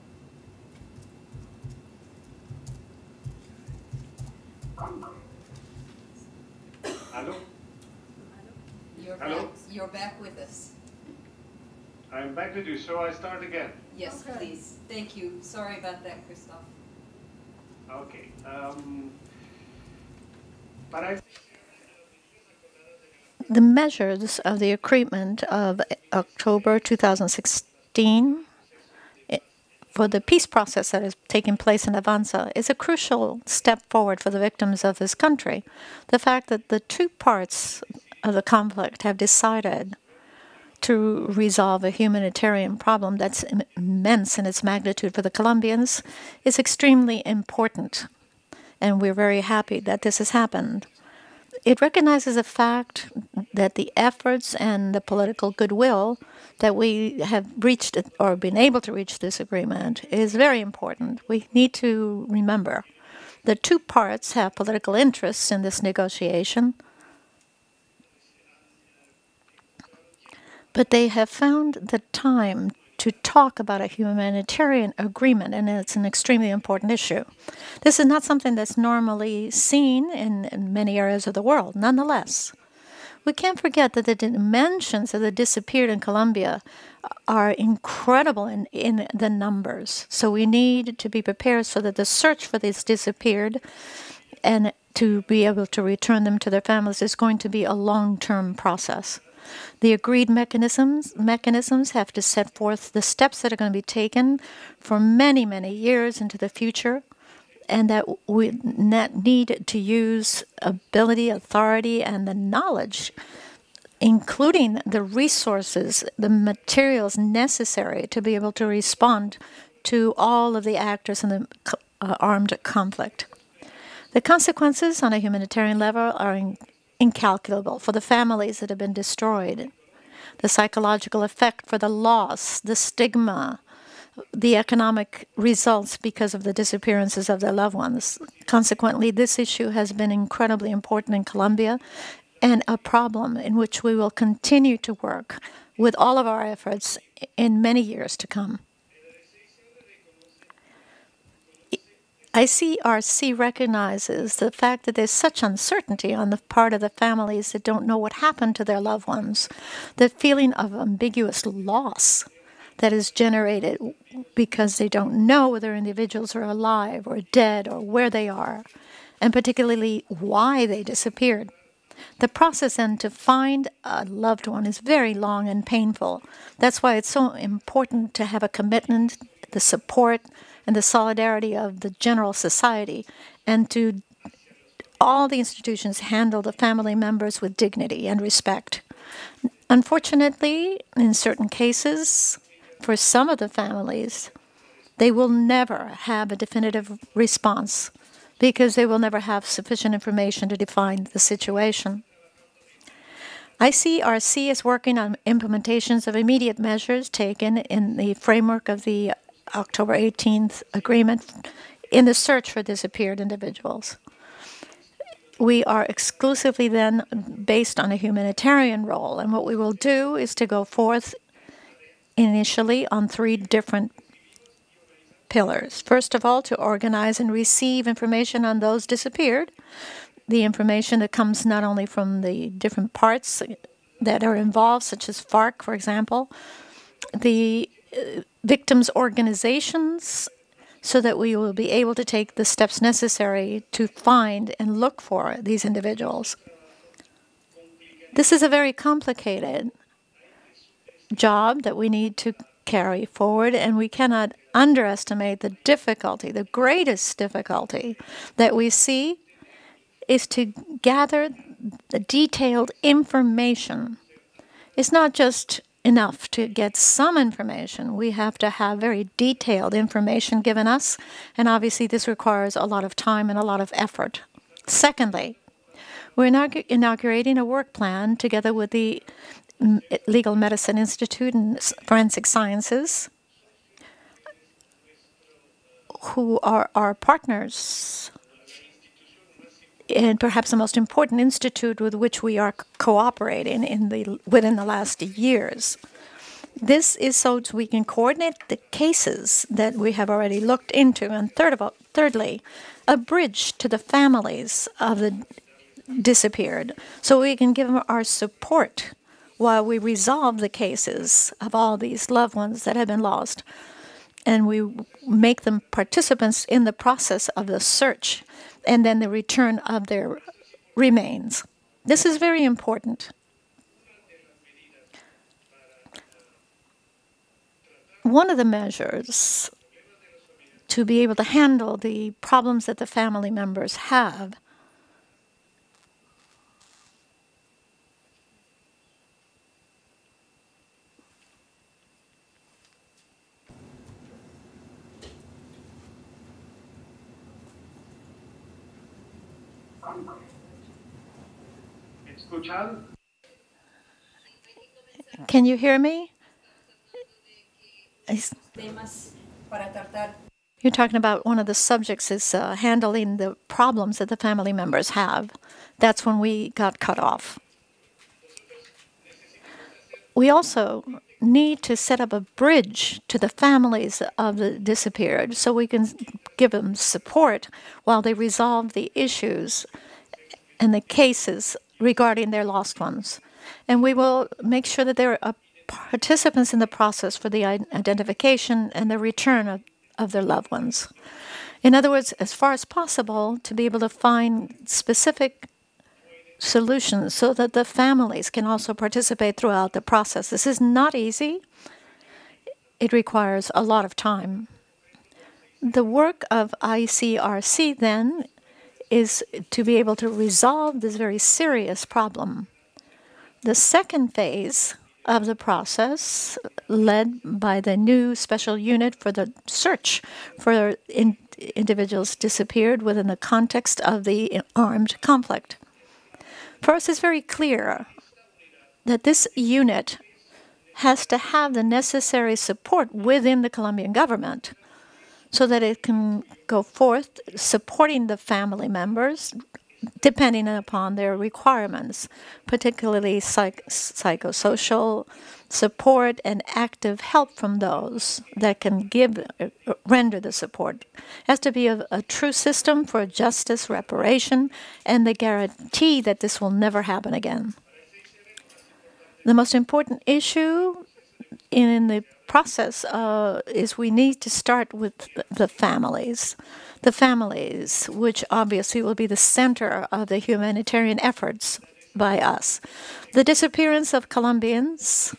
¿Aló? You're Hello? back. You're back with us. I'm back with you, so I start again. Yes, okay. Please. Thank you. Sorry about that, Christoph. Okay. Um, but I... the measures of the agreement of October two thousand sixteen for the peace process that is taking place in Avanza is a crucial step forward for the victims of this country. The fact that the two parts of the conflict have decided to resolve a humanitarian problem that's immense in its magnitude for the Colombians is extremely important. And we're very happy that this has happened. It recognizes the fact that the efforts and the political goodwill that we have reached or been able to reach this agreement is very important. We need to remember the two parts have political interests in this negotiation, but they have found the time to talk about a humanitarian agreement, and it's an extremely important issue. This is not something that's normally seen in, in many areas of the world. Nonetheless, we can't forget that the dimensions of the disappeared in Colombia are incredible in, in the numbers. So we need to be prepared so that the search for these disappeared and to be able to return them to their families is going to be a long-term process. The agreed mechanisms mechanisms have to set forth the steps that are going to be taken for many, many years into the future, and that we need to use ability, authority, and the knowledge, including the resources, the materials necessary to be able to respond to all of the actors in the uh, armed conflict. The consequences on a humanitarian level are in incalculable for the families that have been destroyed. The psychological effect for the loss, the stigma, the economic results because of the disappearances of their loved ones. Consequently, this issue has been incredibly important in Colombia and a problem in which we will continue to work with all of our efforts in many years to come. I C R C recognizes the fact that there's such uncertainty on the part of the families that don't know what happened to their loved ones, the feeling of ambiguous loss that is generated because they don't know whether individuals are alive or dead or where they are, and particularly why they disappeared. The process then to find a loved one is very long and painful. That's why it's so important to have a commitment, the support, and the solidarity of the general society, and to all the institutions handle the family members with dignity and respect. Unfortunately, in certain cases, for some of the families, they will never have a definitive response because they will never have sufficient information to define the situation. I C R C is working on implementations of immediate measures taken in the framework of the October eighteenth agreement in the search for disappeared individuals. We are exclusively then based on a humanitarian role, and what we will do is to go forth initially on three different pillars. First of all, to organize and receive information on those disappeared, the information that comes not only from the different parts that are involved, such as FARC, for example, the uh, victims' organizations, so that we will be able to take the steps necessary to find and look for these individuals. This is a very complicated job that we need to carry forward, and we cannot underestimate the difficulty. The greatest difficulty that we see is to gather the detailed information. It's not just enough to get some information. We have to have very detailed information given us, and obviously this requires a lot of time and a lot of effort. Secondly, we're inaug- inaugurating a work plan together with the Legal Medicine Institute and Forensic Sciences, who are our partners and perhaps the most important institute with which we are cooperating in the within the last years. This is so that we can coordinate the cases that we have already looked into, and third of all, thirdly, a bridge to the families of the disappeared, so we can give them our support while we resolve the cases of all these loved ones that have been lost, and we make them participants in the process of the search and then the return of their remains. This is very important. One of the measures to be able to handle the problems that the family members have Can you hear me? You're talking about one of the subjects is uh, handling the problems that the family members have. That's when we got cut off. We also need to set up a bridge to the families of the disappeared so we can give them support while they resolve the issues and the cases regarding their lost ones. And we will make sure that there are participants in the process for the identification and the return of, of their loved ones. In other words, as far as possible, to be able to find specific solutions so that the families can also participate throughout the process. This is not easy. It requires a lot of time. The work of I C R C, then, is to be able to resolve this very serious problem. The second phase of the process, led by the new special unit for the search for in individuals disappeared within the context of the armed conflict. For us, it's very clear that this unit has to have the necessary support within the Colombian government so that it can go forth supporting the family members depending upon their requirements, particularly psych psychosocial support and active help from those that can give, uh, render the support. It has to be a, a true system for justice, reparation, and the guarantee that this will never happen again. The most important issue in the process uh, is we need to start with the families. The families, which obviously will be the center of the humanitarian efforts by us. The disappearance of Colombians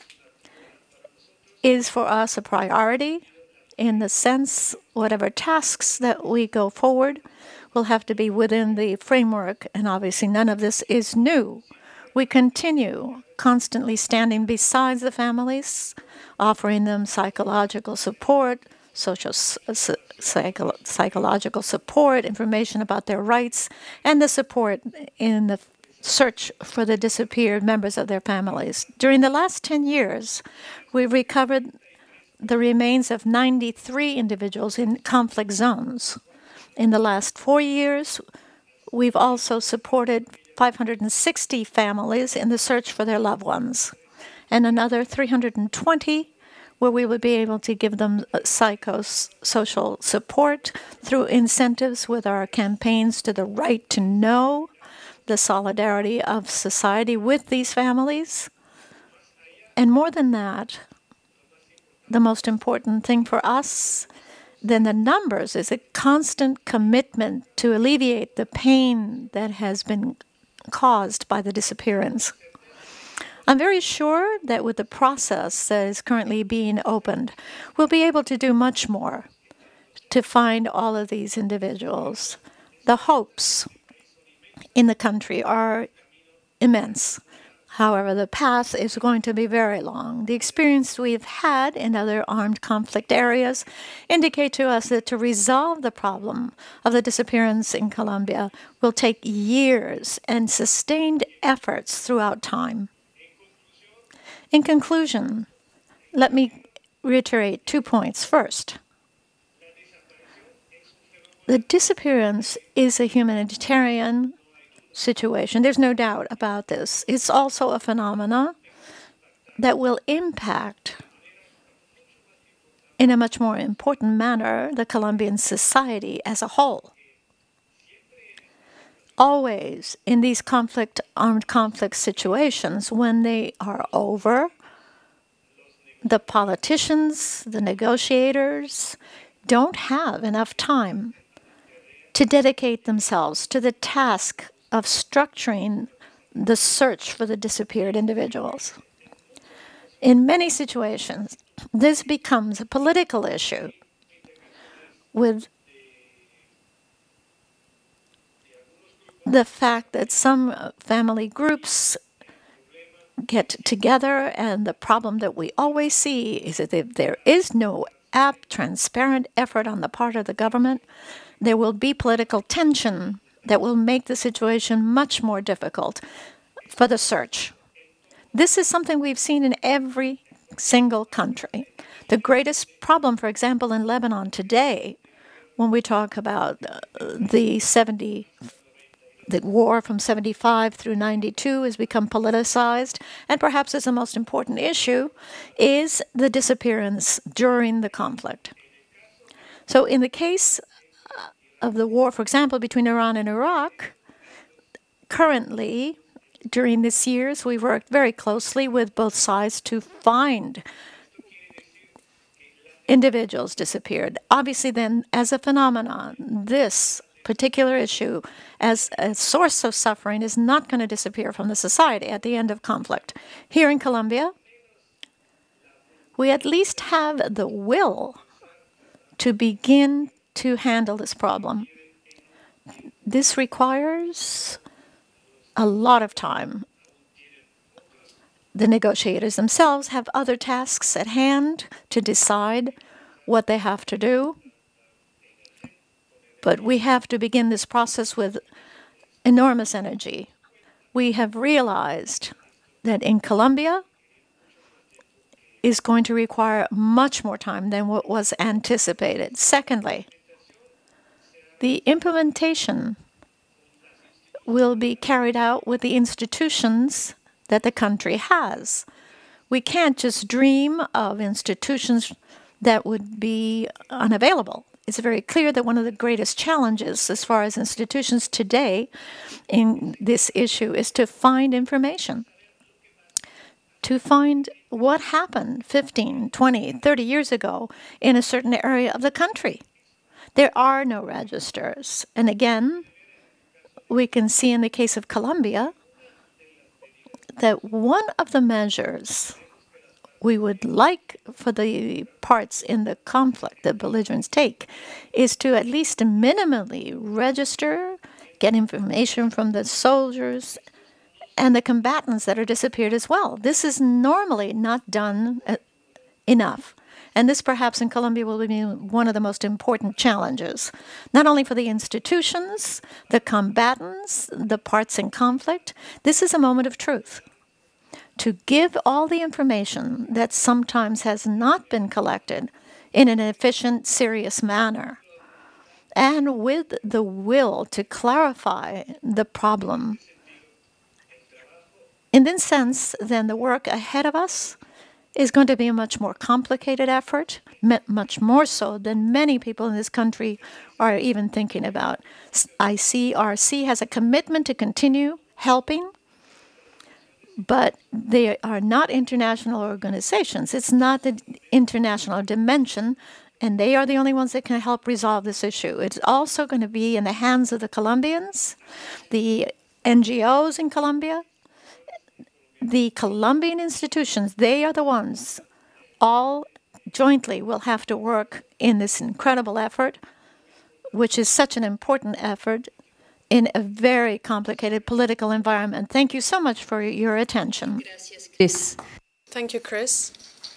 is for us a priority in the sense whatever tasks that we go forward will have to be within the framework, and obviously none of this is new. We continue constantly standing beside the families, offering them psychological support, social psycho psychological support, information about their rights, and the support in the search for the disappeared members of their families. During the last ten years, we've recovered the remains of ninety-three individuals in conflict zones. In the last four years, we've also supported five hundred sixty families in the search for their loved ones, and another three hundred twenty where we would be able to give them psychosocial support through incentives with our campaigns to the right to know, the solidarity of society with these families. And more than that, the most important thing for us than the numbers is a constant commitment to alleviate the pain that has been caused by the disappearance. I'm very sure that with the process that is currently being opened, we'll be able to do much more to find all of these individuals. The hopes in the country are immense. However, the path is going to be very long. The experience we've had in other armed conflict areas indicate to us that to resolve the problem of the disappearance in Colombia will take years and sustained efforts throughout time. In conclusion, let me reiterate two points. First, the disappearance is a humanitarian situation. There's no doubt about this. It's also a phenomenon that will impact in a much more important manner the Colombian society as a whole. Always in these conflict, armed conflict situations, when they are over, the politicians, the negotiators don't have enough time to dedicate themselves to the task of structuring the search for the disappeared individuals. In many situations, this becomes a political issue with the fact that some family groups get together, and the problem that we always see is that if there is no apt, transparent effort on the part of the government, there will be political tension that will make the situation much more difficult for the search. This is something we've seen in every single country. The greatest problem, for example, in Lebanon today, when we talk about the seventy The war from seventy-five through ninety-two has become politicized, and perhaps as the most important issue is the disappearance during the conflict. So in the case of the war, for example, between Iran and Iraq, currently, during this years, we worked very closely with both sides to find individuals disappeared. Obviously, then, as a phenomenon, this particular issue as a source of suffering is not going to disappear from the society at the end of conflict. Here in Colombia, we at least have the will to begin to handle this problem. This requires a lot of time. The negotiators themselves have other tasks at hand to decide what they have to do. But we have to begin this process with enormous energy. We have realized that in Colombia is going to require much more time than what was anticipated. Secondly, the implementation will be carried out with the institutions that the country has. We can't just dream of institutions that would be unavailable. It's very clear that one of the greatest challenges as far as institutions today in this issue is to find information, to find what happened fifteen, twenty, thirty years ago in a certain area of the country. There are no registers. And again, we can see in the case of Colombia that one of the measures we would like for the parts in the conflict that belligerents take is to at least minimally register, get information from the soldiers and the combatants that are disappeared as well. This is normally not done enough. And this perhaps in Colombia will be one of the most important challenges, not only for the institutions, the combatants, the parts in conflict. This is a moment of truth. To give all the information that sometimes has not been collected in an efficient, serious manner, and with the will to clarify the problem. In this sense, then the work ahead of us is going to be a much more complicated effort, much more so than many people in this country are even thinking about. I C R C has a commitment to continue helping, but they are not international organizations. It's not the international dimension, and they are the only ones that can help resolve this issue. It's also going to be in the hands of the Colombians, the N G Os in Colombia, the Colombian institutions. They are the ones all jointly will have to work in this incredible effort, which is such an important effort in a very complicated political environment. Thank you so much for your attention. Yes. Thank you, Chris.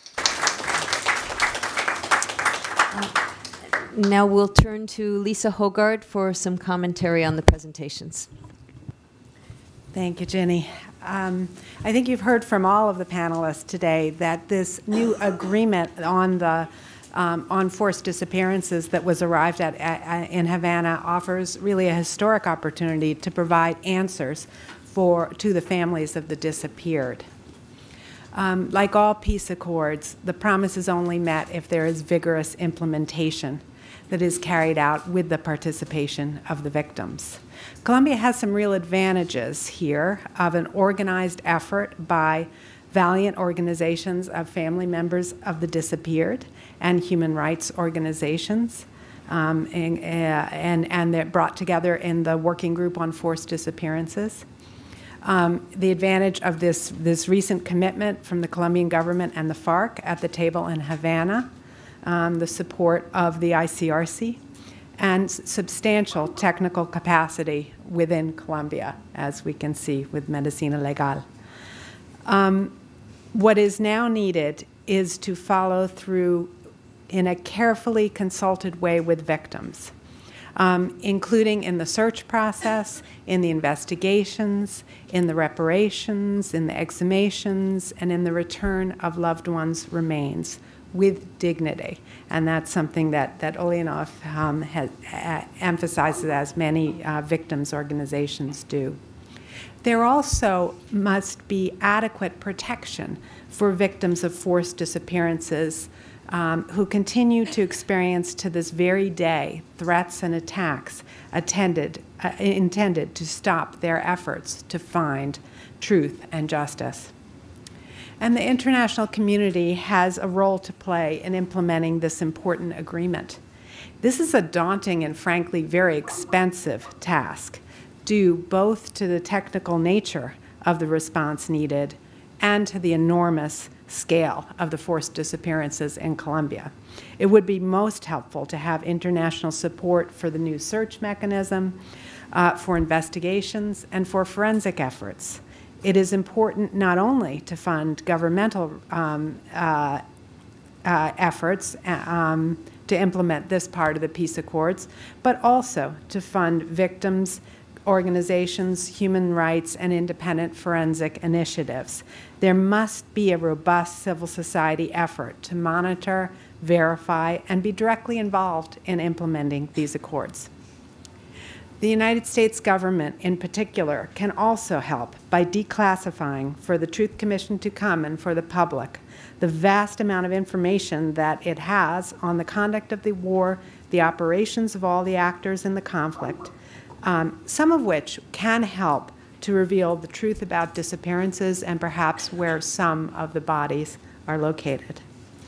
Uh, now we'll turn to Lisa Hogard for some commentary on the presentations. Thank you, Jenny. Um, I think you've heard from all of the panelists today that this new agreement on the um, on forced disappearances that was arrived at, at in Havana offers really a historic opportunity to provide answers for to the families of the disappeared. Um, like all peace accords, the promise is only met if there is vigorous implementation that is carried out with the participation of the victims. Colombia has some real advantages here of an organized effort by valiant organizations of family members of the disappeared and human rights organizations, um, and, and, and they're brought together in the working group on forced disappearances. Um, the advantage of this, this recent commitment from the Colombian government and the FARC at the table in Havana, um, the support of the I C R C, and substantial technical capacity within Colombia, as we can see with Medicina Legal. Um, what is now needed is to follow through in a carefully consulted way with victims. um, including in the search process, in the investigations, in the reparations, in the exhumations, and in the return of loved ones' remains with dignity. And that's something that, that Ulyanov um, has, uh, emphasizes, as many uh, victims organizations do. There also must be adequate protection for victims of forced disappearances um, who continue to experience to this very day threats and attacks attended, uh, intended to stop their efforts to find truth and justice. And the international community has a role to play in implementing this important agreement. This is a daunting and frankly very expensive task, due both to the technical nature of the response needed and to the enormous scale of the forced disappearances in Colombia. It would be most helpful to have international support for the new search mechanism, uh, for investigations, and for forensic efforts. It is important not only to fund governmental um, uh, uh, efforts um, to implement this part of the peace accords, but also to fund victims, organizations, human rights, and independent forensic initiatives. There must be a robust civil society effort to monitor, verify, and be directly involved in implementing these accords. The United States government, in particular, can also help by declassifying for the Truth Commission to come and for the public the vast amount of information that it has on the conduct of the war, the operations of all the actors in the conflict, um, some of which can help to reveal the truth about disappearances and perhaps where some of the bodies are located.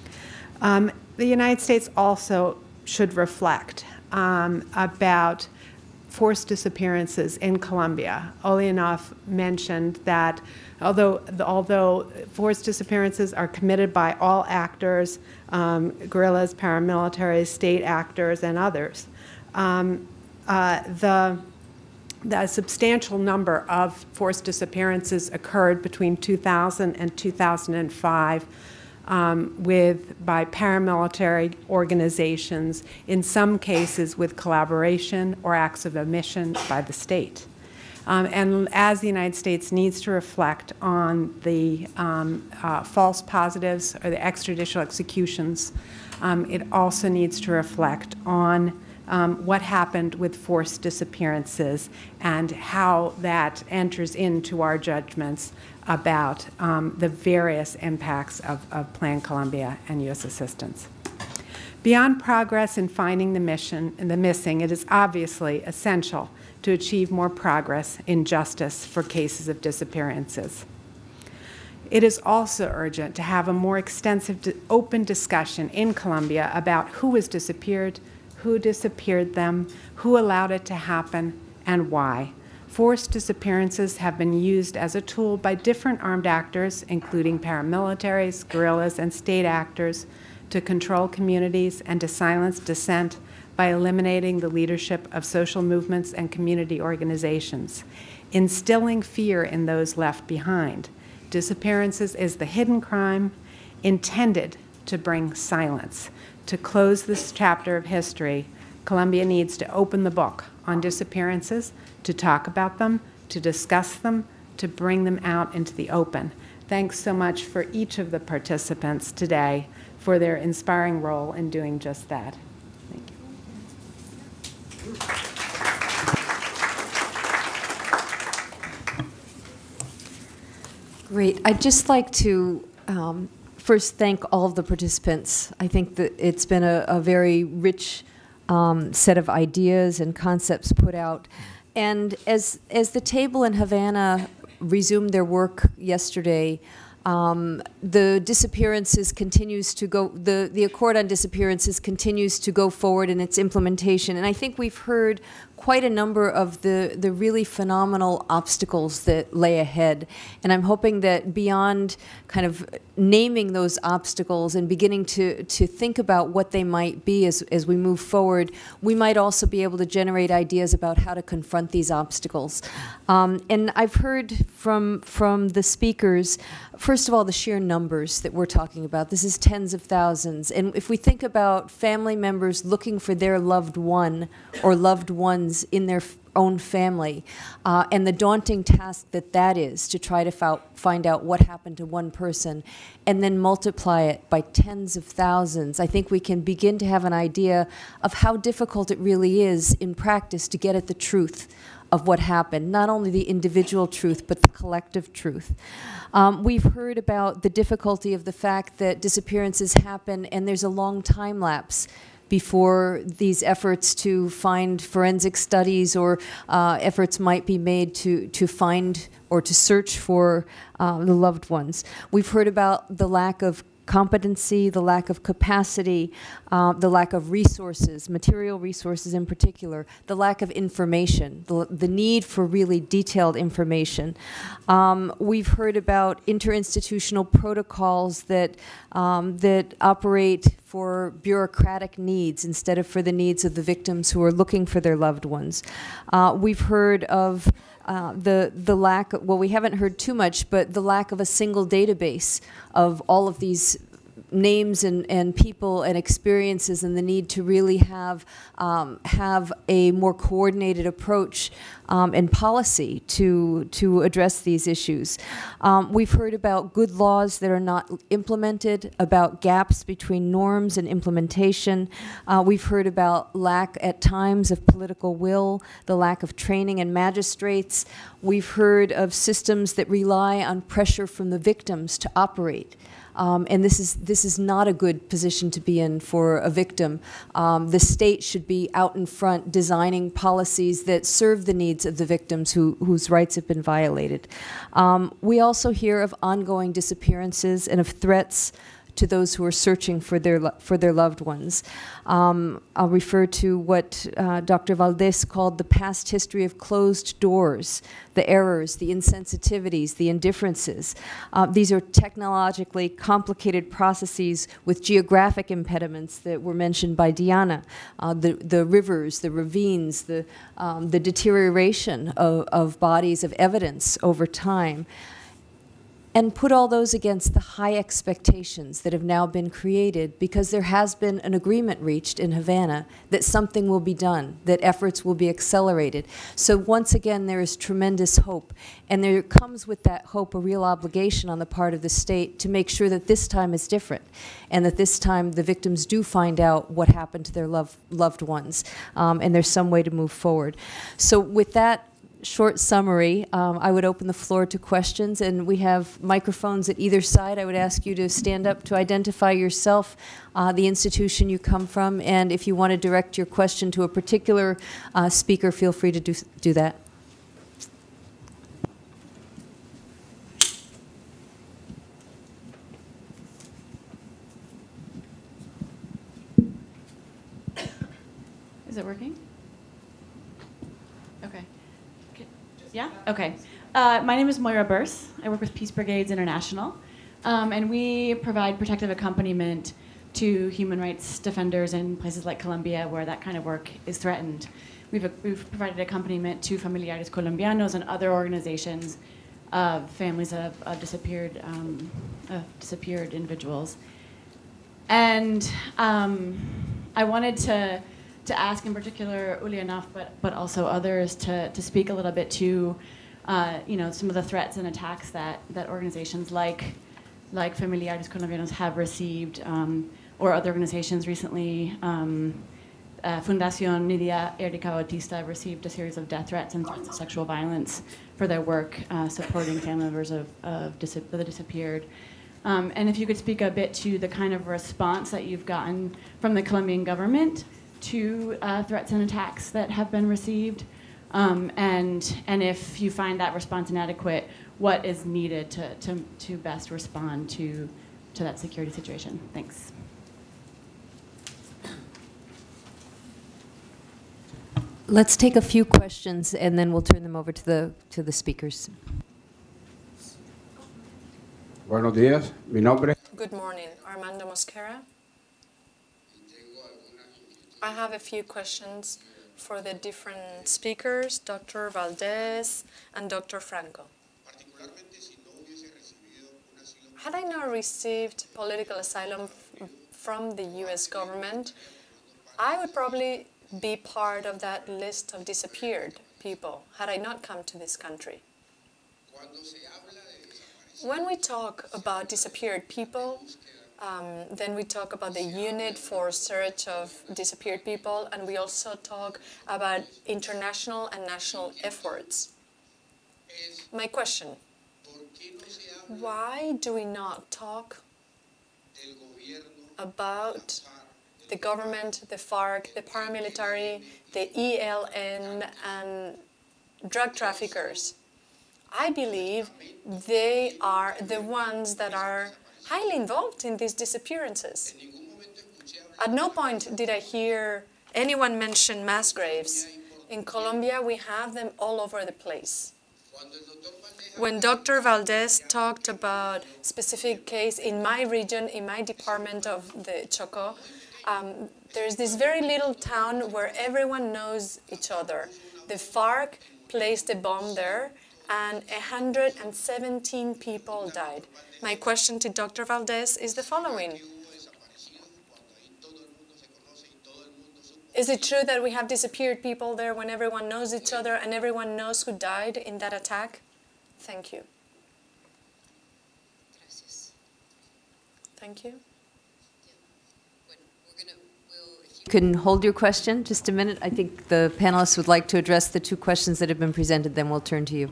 Um, the United States also should reflect um, about forced disappearances in Colombia. Ulyanov mentioned that although, although forced disappearances are committed by all actors, um, guerrillas, paramilitaries, state actors, and others, um, uh, the, the substantial number of forced disappearances occurred between two thousand and two thousand five. Um, with, by paramilitary organizations, in some cases with collaboration or acts of omission by the state. Um, and as the United States needs to reflect on the um, uh, false positives or the extrajudicial executions, um, it also needs to reflect on um, what happened with forced disappearances and how that enters into our judgments about um, the various impacts of, of Plan Colombia and U S assistance. Beyond progress in finding the mission and the missing, it is obviously essential to achieve more progress in justice for cases of disappearances. It is also urgent to have a more extensive, open discussion in Colombia about who was disappeared, who disappeared them, who allowed it to happen, and why. Forced disappearances have been used as a tool by different armed actors, including paramilitaries, guerrillas, and state actors, to control communities and to silence dissent by eliminating the leadership of social movements and community organizations, instilling fear in those left behind. Disappearances is the hidden crime intended to bring silence. To close this chapter of history, Colombia needs to open the book on disappearances, to talk about them, to discuss them, to bring them out into the open. Thanks so much for each of the participants today for their inspiring role in doing just that. Thank you. Great. I'd just like to um, first thank all of the participants. I think that it's been a, a very rich um, set of ideas and concepts put out. And as, as the table in Havana resumed their work yesterday, um, the disappearances continues to go, the, the Accord on Disappearances continues to go forward in its implementation. And I think we've heard quite a number of the, the really phenomenal obstacles that lay ahead. And I'm hoping that beyond kind of naming those obstacles and beginning to, to think about what they might be as, as we move forward, we might also be able to generate ideas about how to confront these obstacles. Um, and I've heard from, from the speakers, first first of all, the sheer numbers that we're talking about. This is tens of thousands. And if we think about family members looking for their loved one or loved ones in their own family, uh, and the daunting task that that is to try to fou- find out what happened to one person, and then multiply it by tens of thousands, I think we can begin to have an idea of how difficult it really is in practice to get at the truth of what happened, not only the individual truth, but the collective truth. Um, we've heard about the difficulty of the fact that disappearances happen and there's a long time lapse before these efforts to find forensic studies or uh, efforts might be made to, to find or to search for uh, the loved ones. We've heard about the lack of competency, the lack of capacity, uh, the lack of resources, material resources in particular, the lack of information, the, the need for really detailed information. Um, we've heard about interinstitutional protocols that, um, that operate for bureaucratic needs instead of for the needs of the victims who are looking for their loved ones. Uh, we've heard of Uh, the, the lack, of, well, we haven't heard too much, but the lack of a single database of all of these names and, and people and experiences, and the need to really have, um, have a more coordinated approach um, and policy to, to address these issues. Um, we've heard about good laws that are not implemented, about gaps between norms and implementation. Uh, we've heard about lack at times of political will, the lack of training in magistrates. We've heard of systems that rely on pressure from the victims to operate. Um, and this is, this is not a good position to be in for a victim. Um, the state should be out in front designing policies that serve the needs of the victims who, whose rights have been violated. Um, we also hear of ongoing disappearances and of threats to those who are searching for their, for their loved ones. Um, I'll refer to what uh, Doctor Valdez called the past history of closed doors, the errors, the insensitivities, the indifferences. Uh, these are technologically complicated processes with geographic impediments that were mentioned by Diana. Uh, the, the rivers, the ravines, the, um, the deterioration of, of bodies of evidence over time. And put all those against the high expectations that have now been created because there has been an agreement reached in Havana that something will be done, that efforts will be accelerated. So once again, there is tremendous hope. And there comes with that hope a real obligation on the part of the state to make sure that this time is different and that this time the victims do find out what happened to their love, loved ones. Um, and there's some way to move forward. So with that short summary, um, I would open the floor to questions, and we have microphones at either side. I would ask you to stand up to identify yourself, uh, the institution you come from, and if you want to direct your question to a particular uh, speaker, feel free to do, do that. Is it working? Okay. Yeah? Okay. Uh, my name is Moira Burse. I work with Peace Brigades International, um, and we provide protective accompaniment to human rights defenders in places like Colombia where that kind of work is threatened. We've, we've provided accompaniment to Familiares Colombianos and other organizations of families of, of disappeared, um, of disappeared individuals. And um, I wanted to to ask in particular Ulianaf, but but also others to to speak a little bit to, uh, you know, some of the threats and attacks that that organizations like like Familiares Colombianos have received, um, or other organizations recently. Um, uh, Fundación Nidia Erika Bautista received a series of death threats and threats of sexual violence for their work uh, supporting family members of of dis the disappeared. Um, and if you could speak a bit to the kind of response that you've gotten from the Colombian government to uh, threats and attacks that have been received, um, and and if you find that response inadequate, what is needed to to, to best respond to to that security situation? Thanks. Let's take a few questions, and then we'll turn them over to the to the speakers. Buenos días. Mi nombre. Good morning, Armando Mosquera. I have a few questions for the different speakers, Doctor Valdez and Doctor Franco. had I not received political asylum from the U S government, I would probably be part of that list of disappeared people had I not come to this country. When we talk about disappeared people, um, then we talk about the unit for search of disappeared people, and we also talk about international and national efforts. My question, why do we not talk about the government, the FARC, the paramilitary, the E L N, and drug traffickers? I believe they are the ones that are highly involved in these disappearances. At no point did I hear anyone mention mass graves. In Colombia, we have them all over the place. When Doctor Valdez talked about specific case in my region, in my department of the Chocó, um, there's this very little town where everyone knows each other. The FARC placed a bomb there, and one hundred seventeen people died. My question to Doctor Valdez is the following. Is it true that we have disappeared people there when everyone knows each other and everyone knows who died in that attack? Thank you. Thank you. You can hold your question just a minute. I think the panelists would like to address the two questions that have been presented, then we'll turn to you.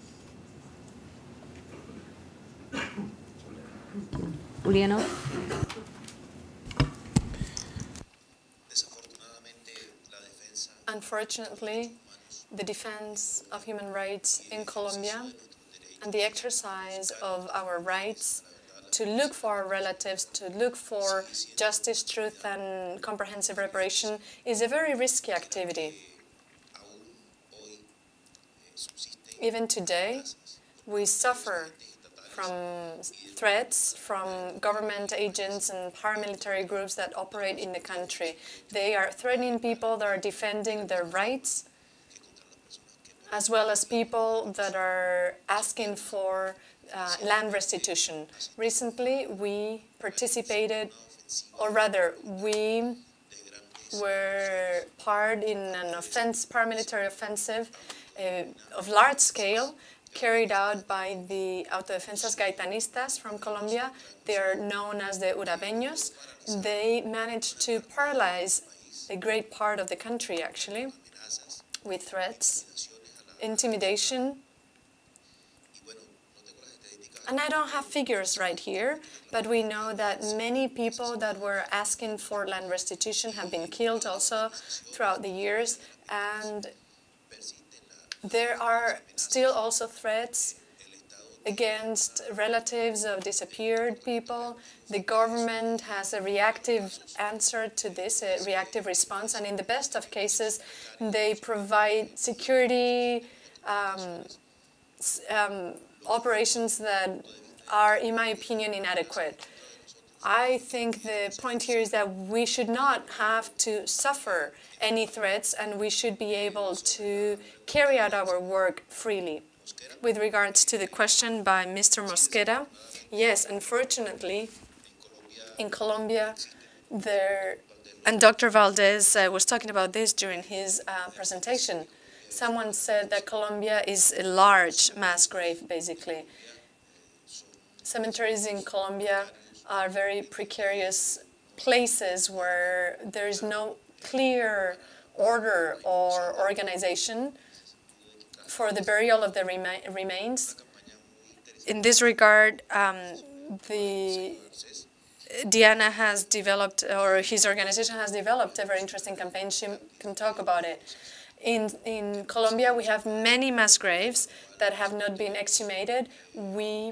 Juliano? Unfortunately, the defense of human rights in Colombia and the exercise of our rights to look for our relatives, to look for justice, truth, and comprehensive reparation is a very risky activity. Even today, we suffer from threats from government agents and paramilitary groups that operate in the country. They are threatening people that are defending their rights, as well as people that are asking for uh, land restitution. Recently, we participated, or rather, we were part in an offense, paramilitary offensive uh, of large scale, carried out by the Autodefensas Gaitanistas from Colombia. They are known as the Urabeños. They managed to paralyze a great part of the country, actually, with threats, intimidation. And I don't have figures right here, but we know that many people that were asking for land restitution have been killed also throughout the years. And there are still also threats against relatives of disappeared people. The government has a reactive answer to this, a reactive response, and in the best of cases, they provide security um, um, operations that are, in my opinion, inadequate. I think the point here is that we should not have to suffer any threats, and we should be able to carry out our work freely. With regards to the question by Mister Mosquera, yes, unfortunately, in Colombia, there, and Doctor Valdez uh, was talking about this during his uh, presentation. Someone said that Colombia is a large mass grave, basically. Cemeteries in Colombia are very precarious places where there is no clear order or organization for the burial of the rema remains. In this regard, um, the Diana has developed, or his organization has developed a very interesting campaign. She can talk about it. In, in Colombia, we have many mass graves that have not been exhumated. We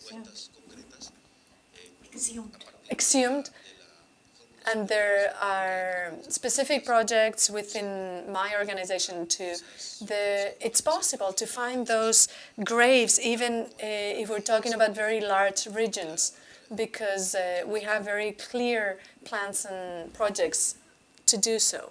exhumed, and there are specific projects within my organization too. The, it's possible to find those graves even uh, if we're talking about very large regions, because uh, we have very clear plans and projects to do so.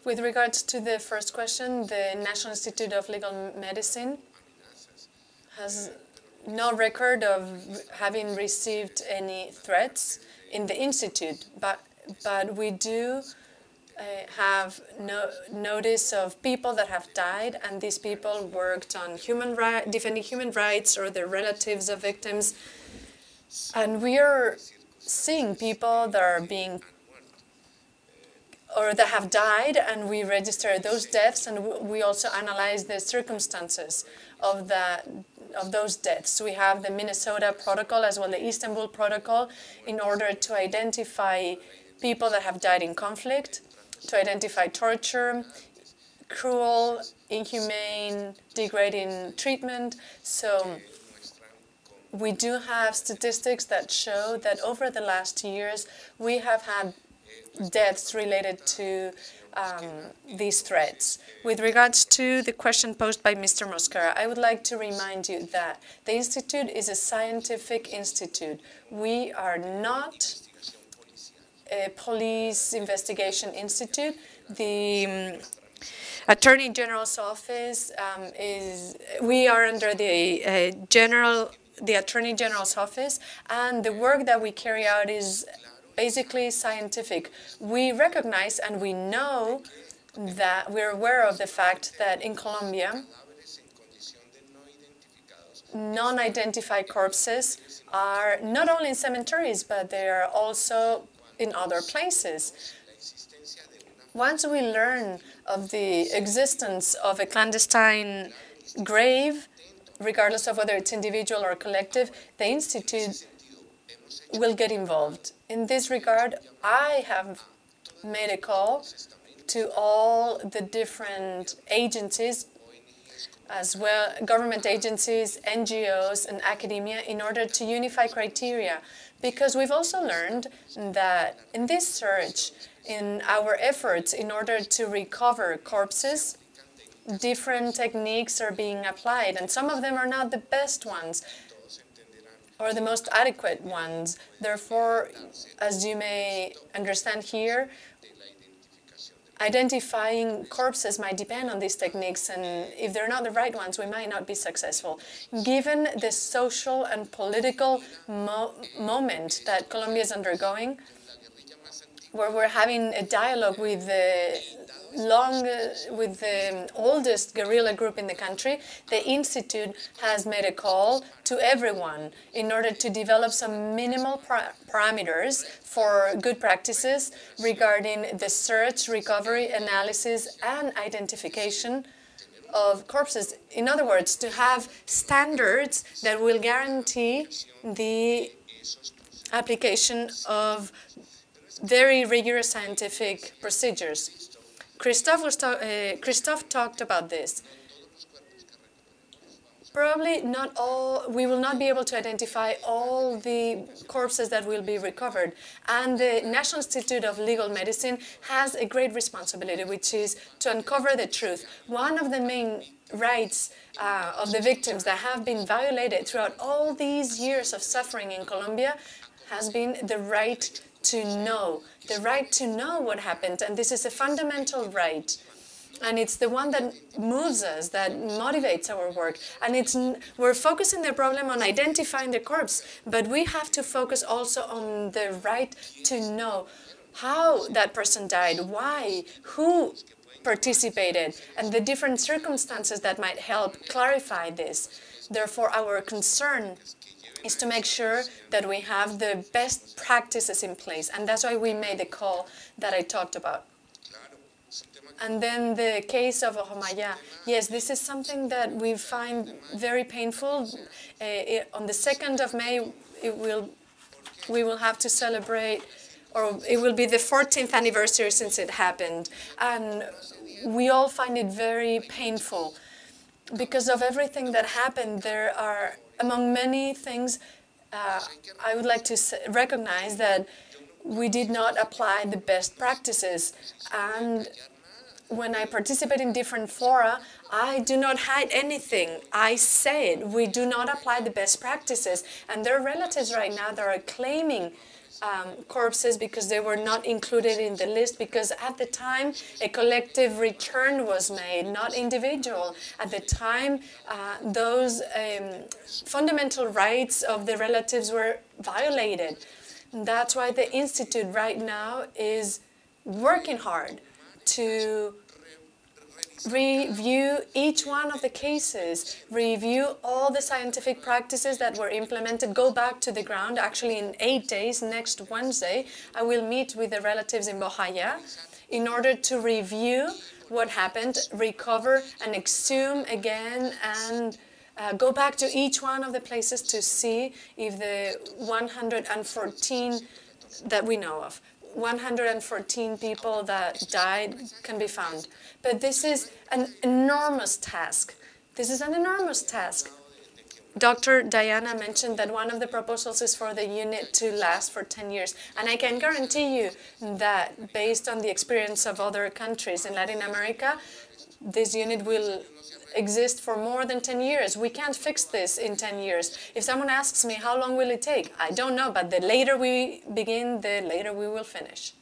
With regards to the first question, the National Institute of Legal Medicine has no record of having received any threats in the institute, but but we do uh, have no notice of people that have died, and these people worked on human right, defending human rights or the relatives of victims, and we are seeing people that are being or that have died, and we register those deaths, and we also analyze the circumstances of that. Of those deaths. We have the Minnesota Protocol as well the Istanbul Protocol in order to identify people that have died in conflict, to identify torture, cruel, inhumane, degrading treatment. So we do have statistics that show that over the last years we have had deaths related to um, these threats. With regards to the question posed by Mister Mosquera, I would like to remind you that the Institute is a scientific institute. We are not a police investigation institute. The um, Attorney General's office um, is, we are under the uh, general, the Attorney General's office, and the work that we carry out is basically scientific. We recognize and we know that we're aware of the fact that in Colombia, non-identified corpses are not only in cemeteries, but they are also in other places. Once we learn of the existence of a clandestine grave, regardless of whether it's individual or collective, the Institute will get involved. In this regard, I have made a call to all the different agencies, as well, government agencies, N G Os, and academia, in order to unify criteria. Because we've also learned that in this search, in our efforts in order to recover corpses, different techniques are being applied, and some of them are not the best ones or the most adequate ones. Therefore, as you may understand here, identifying corpses might depend on these techniques, and if they're not the right ones, we might not be successful. Given the social and political mo moment that Colombia is undergoing, where we're having a dialogue with the long, uh, with the oldest guerrilla group in the country, the Institute has made a call to everyone in order to develop some minimal par parameters for good practices regarding the search, recovery, analysis, and identification of corpses. In other words, to have standards that will guarantee the application of very rigorous scientific procedures. Christophe, was ta uh, Christophe talked about this. Probably not all, we will not be able to identify all the corpses that will be recovered. And the National Institute of Legal Medicine has a great responsibility, which is to uncover the truth. One of the main rights uh, of the victims that have been violated throughout all these years of suffering in Colombia has been the right to know, the right to know what happened. And this is a fundamental right. And it's the one that moves us, that motivates our work. And it's, we're focusing the problem on identifying the corpse, but we have to focus also on the right to know how that person died, why, who participated, and the different circumstances that might help clarify this. Therefore, our concern is to make sure that we have the best practices in place. And that's why we made the call that I talked about. And then the case of Ohomaya. Yes, this is something that we find very painful. Uh, it, on the second of May, it will, we will have to celebrate, or it will be the fourteenth anniversary since it happened. And we all find it very painful. Because of everything that happened, there are, among many things, uh, I would like to recognize that we did not apply the best practices. And when I participate in different fora, I do not hide anything. I say it. We do not apply the best practices. And there are relatives right now that are claiming um, corpses because they were not included in the list, because at the time a collective return was made, not individual. At the time, uh, those um, fundamental rights of the relatives were violated. That's why the Institute right now is working hard to review each one of the cases, review all the scientific practices that were implemented, go back to the ground. Actually, in eight days, next Wednesday, I will meet with the relatives in Bojaya in order to review what happened, recover and exhume again, and uh, go back to each one of the places to see if the one hundred fourteen that we know of, one hundred fourteen people that died can be found. But this is an enormous task. This is an enormous task. Doctor Diana mentioned that one of the proposals is for the unit to last for ten years. And I can guarantee you that based on the experience of other countries in Latin America, this unit will exist for more than ten years. We can't fix this in ten years. If someone asks me, how long will it take? I don't know, but the later we begin, the later we will finish.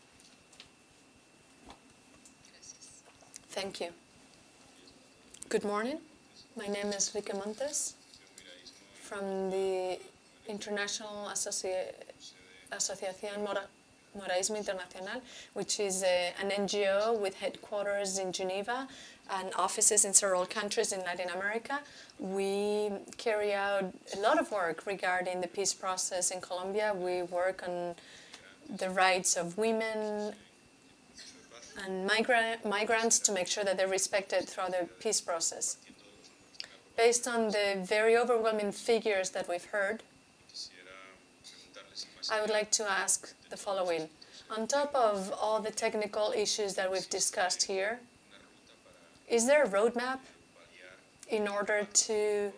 Thank you. Good morning. My name is Rique Montes from the International Associ Asociación Mora Moraísmo Internacional, which is a, an N G O with headquarters in Geneva and offices in several countries in Latin America. We carry out a lot of work regarding the peace process in Colombia. We work on the rights of women and migra migrants to make sure that they're respected throughout the peace process. Based on the very overwhelming figures that we've heard, I would like to ask the following. On top of all the technical issues that we've discussed here, is there a roadmap in order to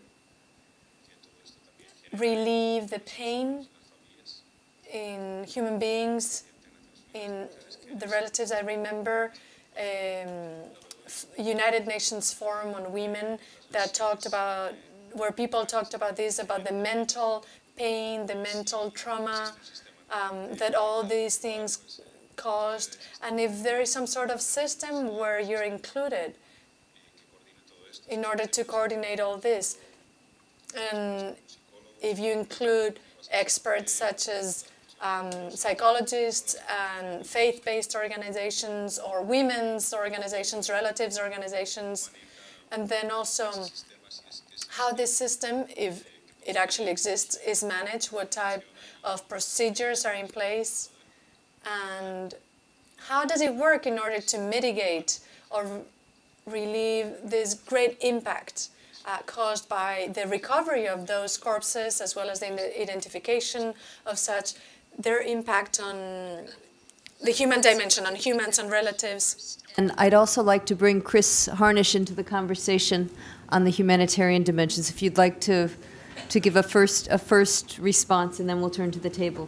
relieve the pain in human beings, in the relatives? I remember um, United Nations Forum on Women that talked about, where people talked about this, about the mental pain, the mental trauma um, that all these things caused, and if there is some sort of system where you're included in order to coordinate all this. And if you include experts such as um, psychologists and faith-based organizations or women's organizations, relatives organizations, and then also how this system, if it actually exists, is managed, what type of procedures are in place, and how does it work in order to mitigate or relieve this great impact uh, caused by the recovery of those corpses, as well as the identification of such, their impact on the human dimension, on humans and relatives. And I'd also like to bring Chris Harnish into the conversation on the humanitarian dimensions, if you'd like to, to give a first, a first response, and then we'll turn to the table.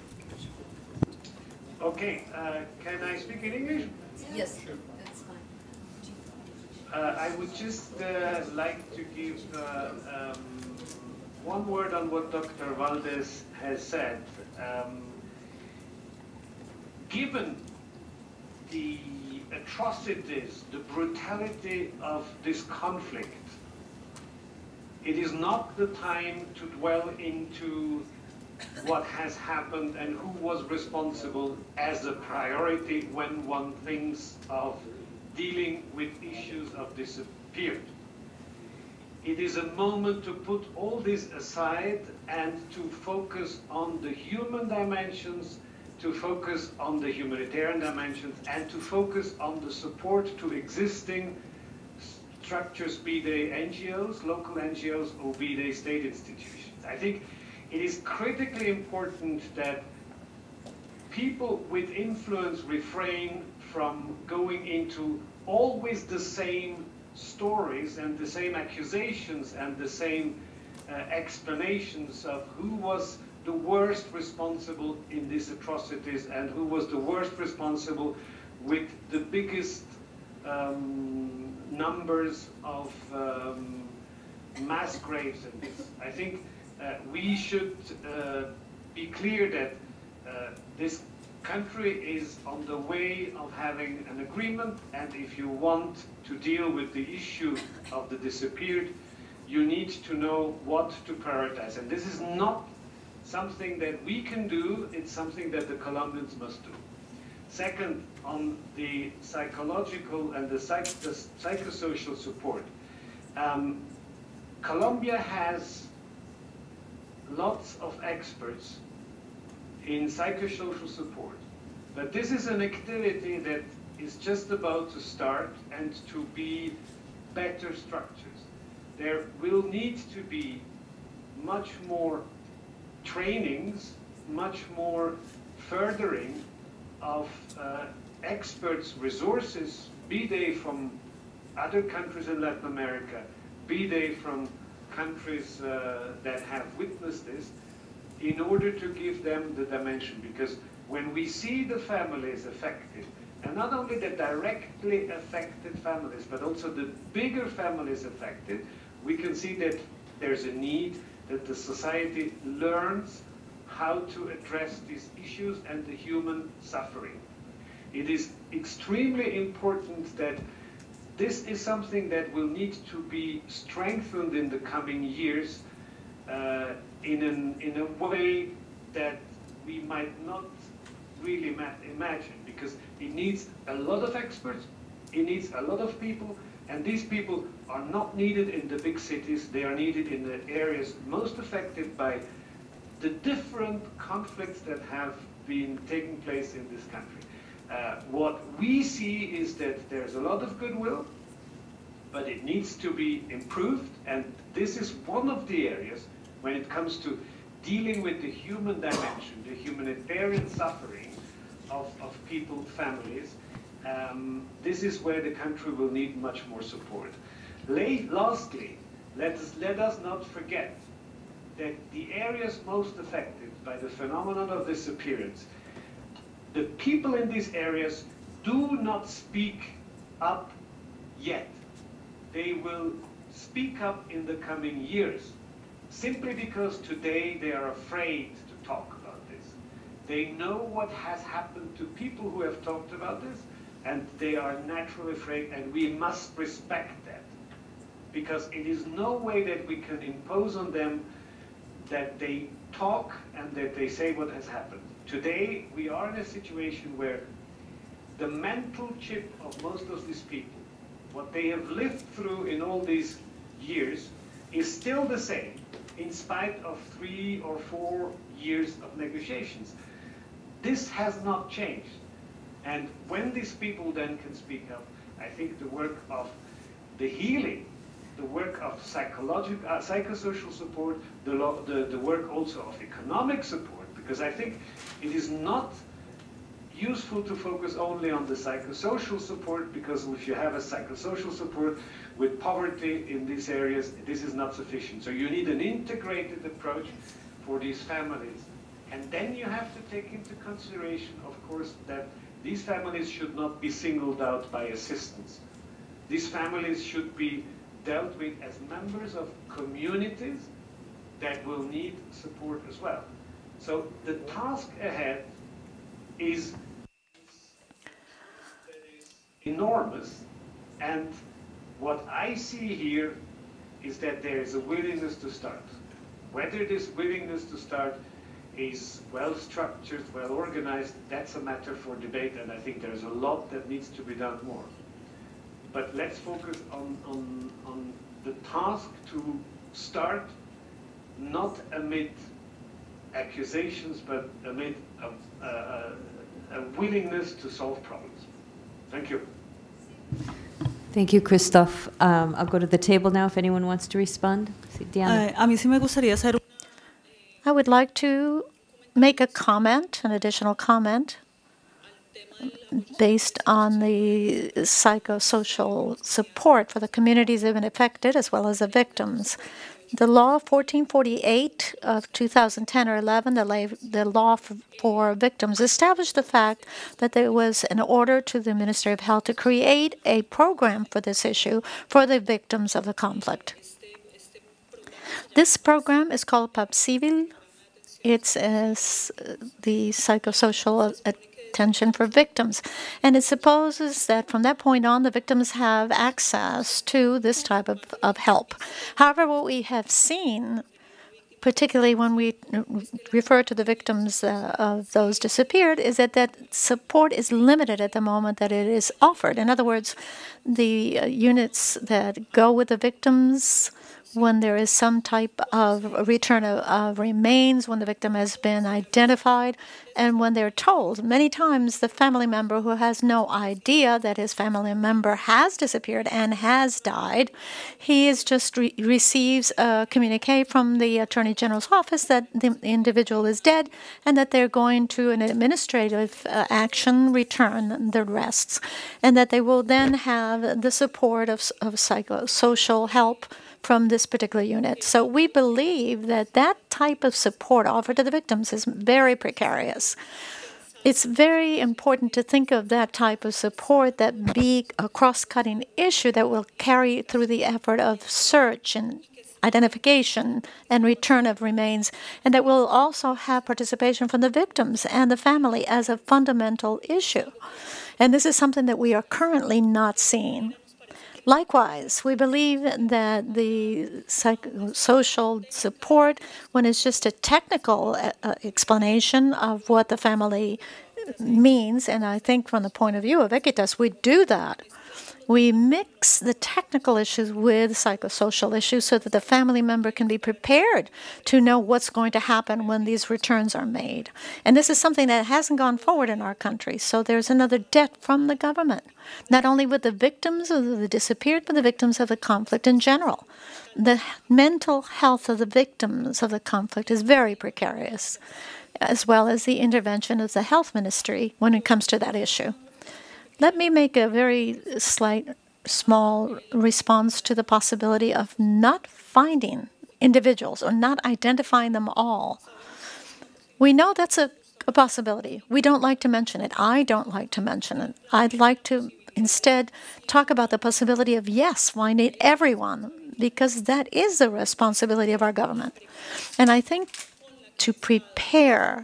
Okay, uh, can I speak in English? Yes. Uh, I would just uh, like to give uh, um, one word on what Doctor Valdez has said. Um, given the atrocities, the brutality of this conflict, it is not the time to dwell into what has happened and who was responsible as a priority when one thinks of dealing with issues of disappeared. It is a moment to put all this aside and to focus on the human dimensions, to focus on the humanitarian dimensions, and to focus on the support to existing structures, be they N G Os, local N G Os, or be they state institutions. I think it is critically important that people with influence refrain from going into always the same stories and the same accusations and the same uh, explanations of who was the worst responsible in these atrocities and who was the worst responsible with the biggest um, numbers of um, mass graves. And this. I think uh, we should uh, be clear that Uh, this country is on the way of having an agreement, and if you want to deal with the issue of the disappeared, you need to know what to prioritize. And this is not something that we can do, it's something that the Colombians must do. Second, on the psychological and the, psych the psychosocial support. Um, Colombia has lots of experts in psychosocial support, but this is an activity that is just about to start and to be better structures. There will need to be much more trainings, much more furthering of uh, experts' resources, be they from other countries in Latin America, be they from countries uh, that have witnessed this, in order to give them the dimension. Because when we see the families affected, and not only the directly affected families, but also the bigger families affected, we can see that there's a need that the society learns how to address these issues and the human suffering. It is extremely important that this is something that will need to be strengthened in the coming years uh, in, an, in a way that we might not really imagine, because it needs a lot of experts, it needs a lot of people, and these people are not needed in the big cities, they are needed in the areas most affected by the different conflicts that have been taking place in this country. Uh, what we see is that there's a lot of goodwill, but it needs to be improved, and this is one of the areas when it comes to dealing with the human dimension, the humanitarian suffering of, of people, families. Um, this is where the country will need much more support. Late, lastly, let us, let us not forget that the areas most affected by the phenomenon of disappearance, the people in these areas do not speak up yet. They will speak up in the coming years, simply because today they are afraid to talk about this. They know what has happened to people who have talked about this, and they are naturally afraid, and we must respect that. Because it is no way that we can impose on them that they talk and that they say what has happened. Today, we are in a situation where the mental chip of most of these people, what they have lived through in all these years, is still the same, in spite of three or four years of negotiations. This has not changed. And when these people then can speak up, I think the work of the healing, the work of psychological, uh, psychosocial support, the, the, the work also of economic support, because I think it is not useful to focus only on the psychosocial support, because if you have a psychosocial support with poverty in these areas, this is not sufficient. So you need an integrated approach for these families. And then you have to take into consideration, of course, that these families should not be singled out by assistance. These families should be dealt with as members of communities that will need support as well. So the task ahead is enormous, and what I see here is that there is a willingness to start. Whether this willingness to start is well-structured, well-organized, that's a matter for debate, and I think there's a lot that needs to be done more. But let's focus on, on, on the task to start, not amid accusations, but amid a, a, a willingness to solve problems. Thank you. Thank you, Christoph. Um, I'll go to the table now if anyone wants to respond. Diana. A mí sí me gustaría hacer. I would like to make a comment, an additional comment, based on the psychosocial support for the communities that have been affected as well as the victims. The law fourteen forty-eight of two thousand ten or eleven, the, la the law for, for victims, established the fact that there was an order to the Ministry of Health to create a program for this issue for the victims of the conflict. This program is called PAPCivil, It's as the psychosocial attention for victims. And it supposes that from that point on, the victims have access to this type of, of help. However, what we have seen, particularly when we refer to the victims uh, of those disappeared, is that that support is limited at the moment that it is offered. In other words, the uh, units that go with the victims when there is some type of return of, of remains, when the victim has been identified, and when they're told, many times the family member who has no idea that his family member has disappeared and has died, he is just re receives a communique from the Attorney General's office that the individual is dead and that they're going to an administrative uh, action return the rests, and that they will then have the support of, of psychosocial help from this particular unit. So we believe that that type of support offered to the victims is very precarious. It's very important to think of that type of support that be a cross-cutting issue that will carry through the effort of search and identification and return of remains, and that will also have participation from the victims and the family as a fundamental issue. And this is something that we are currently not seeing. Likewise, we believe that the psychosocial support, when it's just a technical uh, explanation of what the family means, and I think from the point of view of Equitas, we do that. We mix the technical issues with psychosocial issues so that the family member can be prepared to know what's going to happen when these returns are made. And this is something that hasn't gone forward in our country. So there's another debt from the government, not only with the victims of the disappeared, but the victims of the conflict in general. The mental health of the victims of the conflict is very precarious, as well as the intervention of the health ministry when it comes to that issue. Let me make a very slight, small response to the possibility of not finding individuals or not identifying them all. We know that's a, a possibility. We don't like to mention it. I don't like to mention it. I'd like to instead talk about the possibility of, yes, finding everyone, because that is the responsibility of our government. And I think to prepare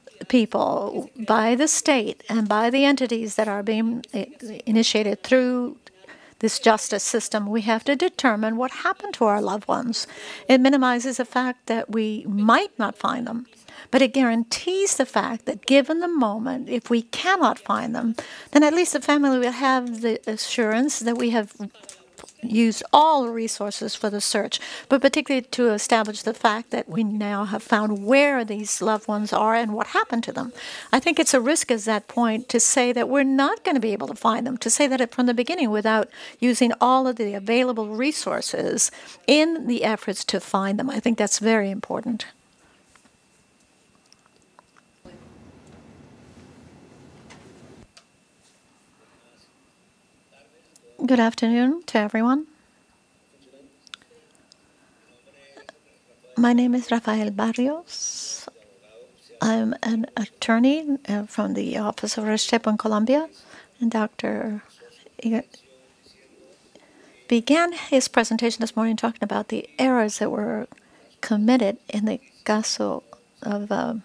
people by the state and by the entities that are being initiated through this justice system, we have to determine what happened to our loved ones. It minimizes the fact that we might not find them, but it guarantees the fact that given the moment, if we cannot find them, then at least the family will have the assurance that we have use all resources for the search, but particularly to establish the fact that we now have found where these loved ones are and what happened to them. I think it's a risk at that point to say that we're not going to be able to find them, to say that from the beginning without using all of the available resources in the efforts to find them. I think that's very important. Good afternoon to everyone. My name is Rafael Barrios. I'm an attorney uh, from the Office of Restrepo in Colombia, and Doctor began his presentation this morning talking about the errors that were committed in the caso of, uh,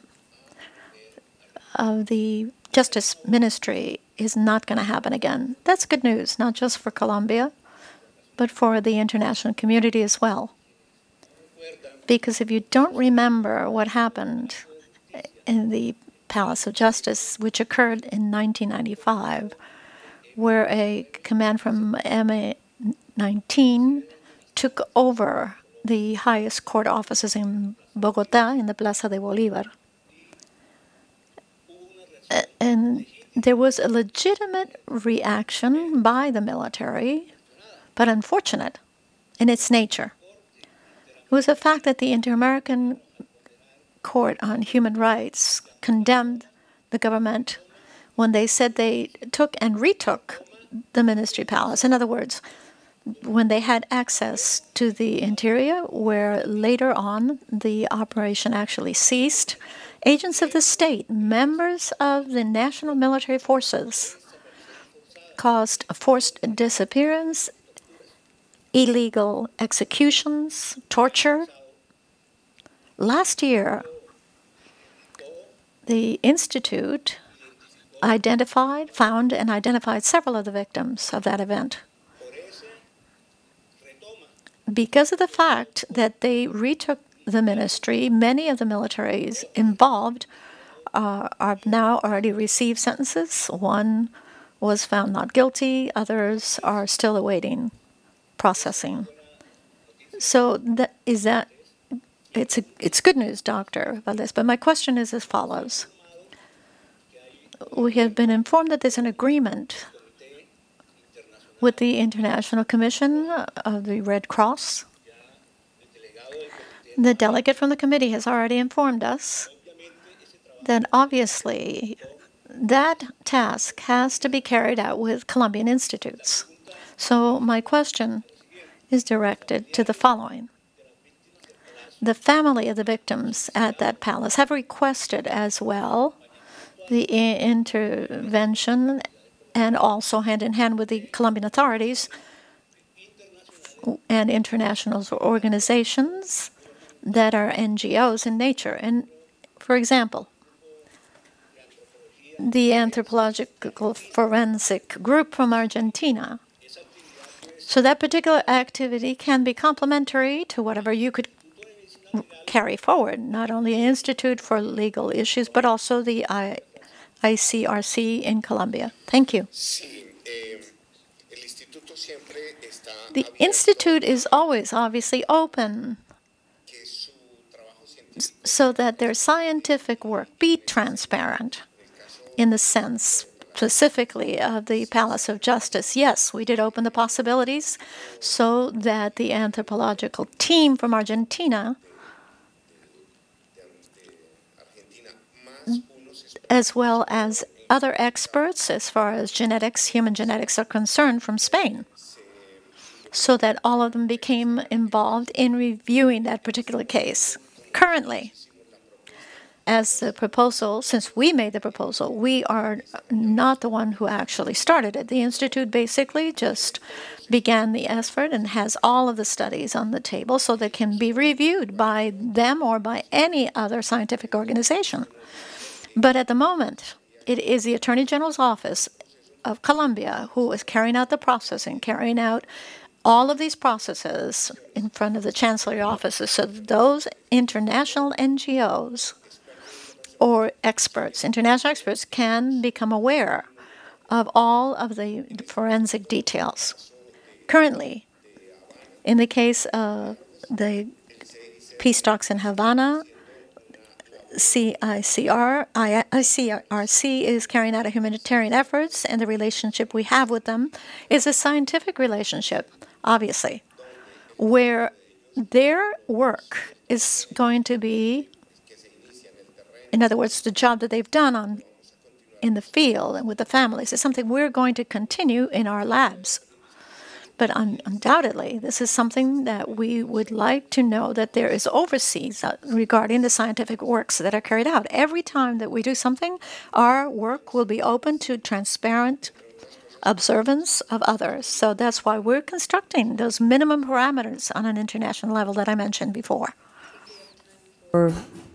of the Justice Ministry is not going to happen again. That's good news, not just for Colombia, but for the international community as well. Because if you don't remember what happened in the Palace of Justice, which occurred in nineteen ninety-five, where a command from M A nineteen took over the highest court offices in Bogota, in the Plaza de Bolívar, and there was a legitimate reaction by the military, but unfortunate in its nature. It was the fact that the Inter-American Court on Human Rights condemned the government when they said they took and retook the Ministry Palace. In other words, when they had access to the interior, where later on the operation actually ceased, agents of the state, members of the national military forces, caused a forced disappearance, illegal executions, torture. Last year, the Institute identified, found, and identified several of the victims of that event. Because of the fact that they retook the ministry, many of the militaries involved uh, are now already received sentences. One was found not guilty. Others are still awaiting processing. So that is that. It's a, it's good news, Doctor Valdez. But my question is as follows: we have been informed that there's an agreement with the International Commission of the Red Cross. The delegate from the committee has already informed us that obviously that task has to be carried out with Colombian institutes. So my question is directed to the following. The family of the victims at that palace have requested as well the intervention, and also hand in hand with the Colombian authorities and international organizations that are N G Os in nature. And for example, the anthropological forensic group from Argentina. So that particular activity can be complementary to whatever you could carry forward, not only an Institute for Legal Issues, but also the I C R C in Colombia. Thank you. The Institute is always obviously open so that their scientific work be transparent in the sense specifically of the Palace of Justice. Yes, we did open the possibilities so that the anthropological team from Argentina, as well as other experts as far as genetics, human genetics are concerned from Spain, so that all of them became involved in reviewing that particular case. Currently, as the proposal, since we made the proposal, we are not the one who actually started it. The Institute basically just began the effort and has all of the studies on the table so they can be reviewed by them or by any other scientific organization. But at the moment, it is the Attorney General's Office of Colombia who is carrying out the processing, carrying out all of these processes in front of the Chancellery offices, so that those international N G Os or experts, international experts, can become aware of all of the forensic details. Currently, in the case of the peace talks in Havana, C I C R, I C R C is carrying out a humanitarian efforts, and the relationship we have with them is a scientific relationship, obviously, where their work is going to be, in other words, the job that they've done on in the field and with the families is something we're going to continue in our labs. But un undoubtedly, this is something that we would like to know that there is overseas uh, regarding the scientific works that are carried out. Every time that we do something, our work will be open to transparent observance of others. So that's why we're constructing those minimum parameters on an international level that I mentioned before. Or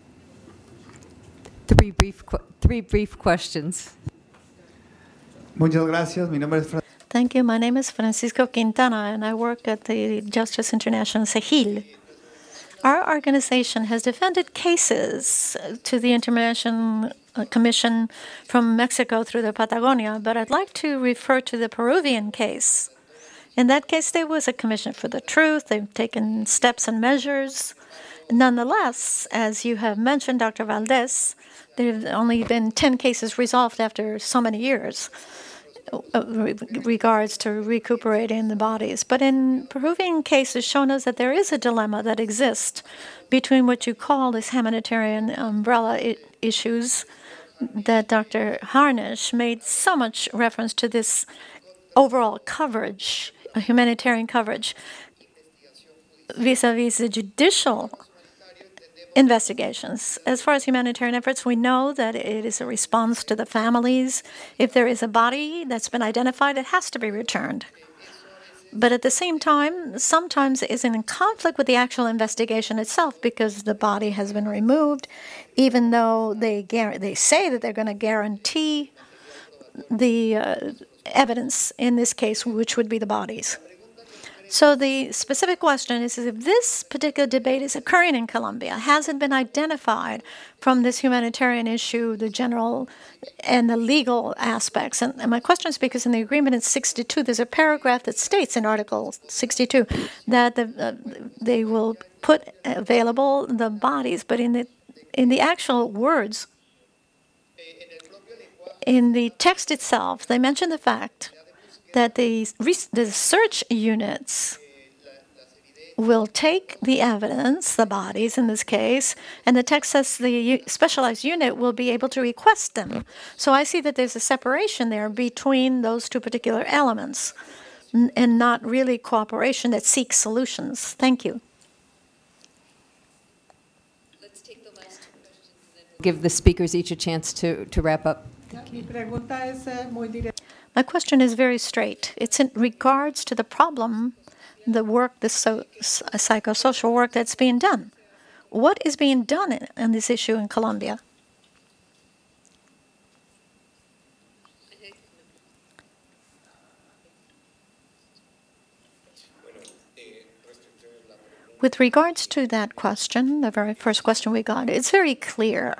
three brief, three brief questions. Muchas gracias. Mi nombre es Fran. Thank you. My name is Francisco Quintana, and I work at the Justice International SEGIL. Our organization has defended cases to the International Commission from Mexico through the Patagonia, but I'd like to refer to the Peruvian case. In that case, there was a commission for the truth. They've taken steps and measures. Nonetheless, as you have mentioned, Doctor Valdez, there have only been ten cases resolved after so many years. Regards to recuperating the bodies. But in Peruvian cases shown us that there is a dilemma that exists between what you call this humanitarian umbrella I issues that Doctor Harnish made so much reference to, this overall coverage, a humanitarian coverage, vis-a-vis the judicial investigations. As far as humanitarian efforts, we know that it is a response to the families. If there is a body that's been identified, it has to be returned. but at the same time, sometimes is in conflict with the actual investigation itself because the body has been removed, even though they they say that they're going to guarantee the uh, evidence in this case, which would be the bodies. So the specific question is, is if this particular debate is occurring in Colombia, has it been identified from this humanitarian issue, the general and the legal aspects? And, and my question is because in the agreement in sixty-two, there's a paragraph that states in Article sixty-two that the, uh, they will put available the bodies, but in the in the actual words, in the text itself, they mention the fact that the, the search units will take the evidence, the bodies in this case, and the text says the specialized unit will be able to request them. So I see that there's a separation there between those two particular elements and not really cooperation that seeks solutions. Thank you. Let's take the last two questions and then give the speakers each a chance to, to wrap up. My question is very straight. It's in regards to the problem, the work, the so, psychosocial work that's being done. What is being done in, in this issue in Colombia? With regards to that question, the very first question we got, it's very clear.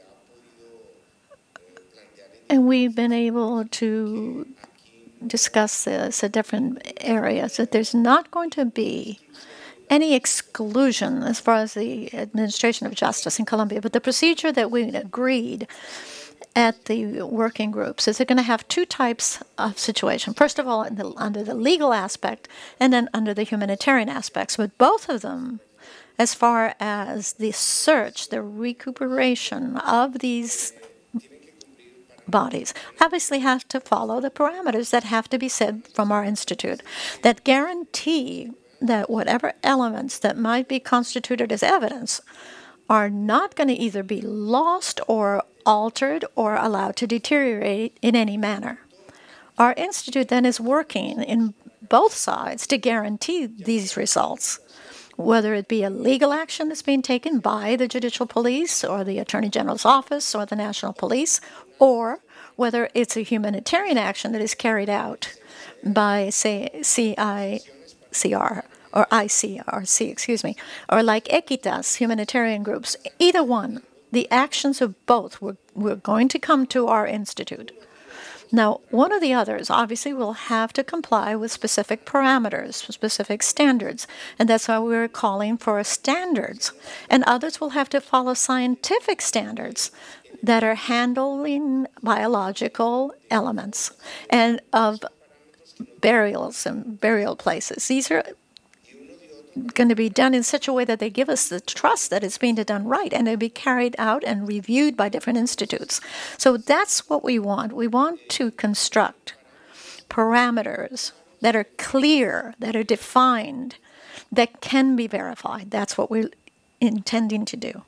And we've been able to discuss this at different areas, that there's not going to be any exclusion as far as the administration of justice in Colombia. But the procedure that we agreed at the working groups is they're going to have two types of situation. First of all, in the, under the legal aspect, and then under the humanitarian aspects. But both of them, as far as the search, the recuperation of these bodies, obviously have to follow the parameters that have to be set from our institute that guarantee that whatever elements that might be constituted as evidence are not going to either be lost or altered or allowed to deteriorate in any manner. Our institute then is working in both sides to guarantee these results, whether it be a legal action that's being taken by the judicial police or the Attorney General's office or the National Police, or whether it's a humanitarian action that is carried out by, say, C I C R or I C R C, excuse me, or like Equitas, humanitarian groups. Either one, the actions of both, we're, we're going to come to our institute. Now, one of the others obviously will have to comply with specific parameters, specific standards, and that's why we're calling for standards. And others will have to follow scientific standards that are handling biological elements and of burials and burial places. These are going to be done in such a way that they give us the trust that it's being done right, and they'll be carried out and reviewed by different institutes. So that's what we want. We want to construct parameters that are clear, that are defined, that can be verified. That's what we're intending to do.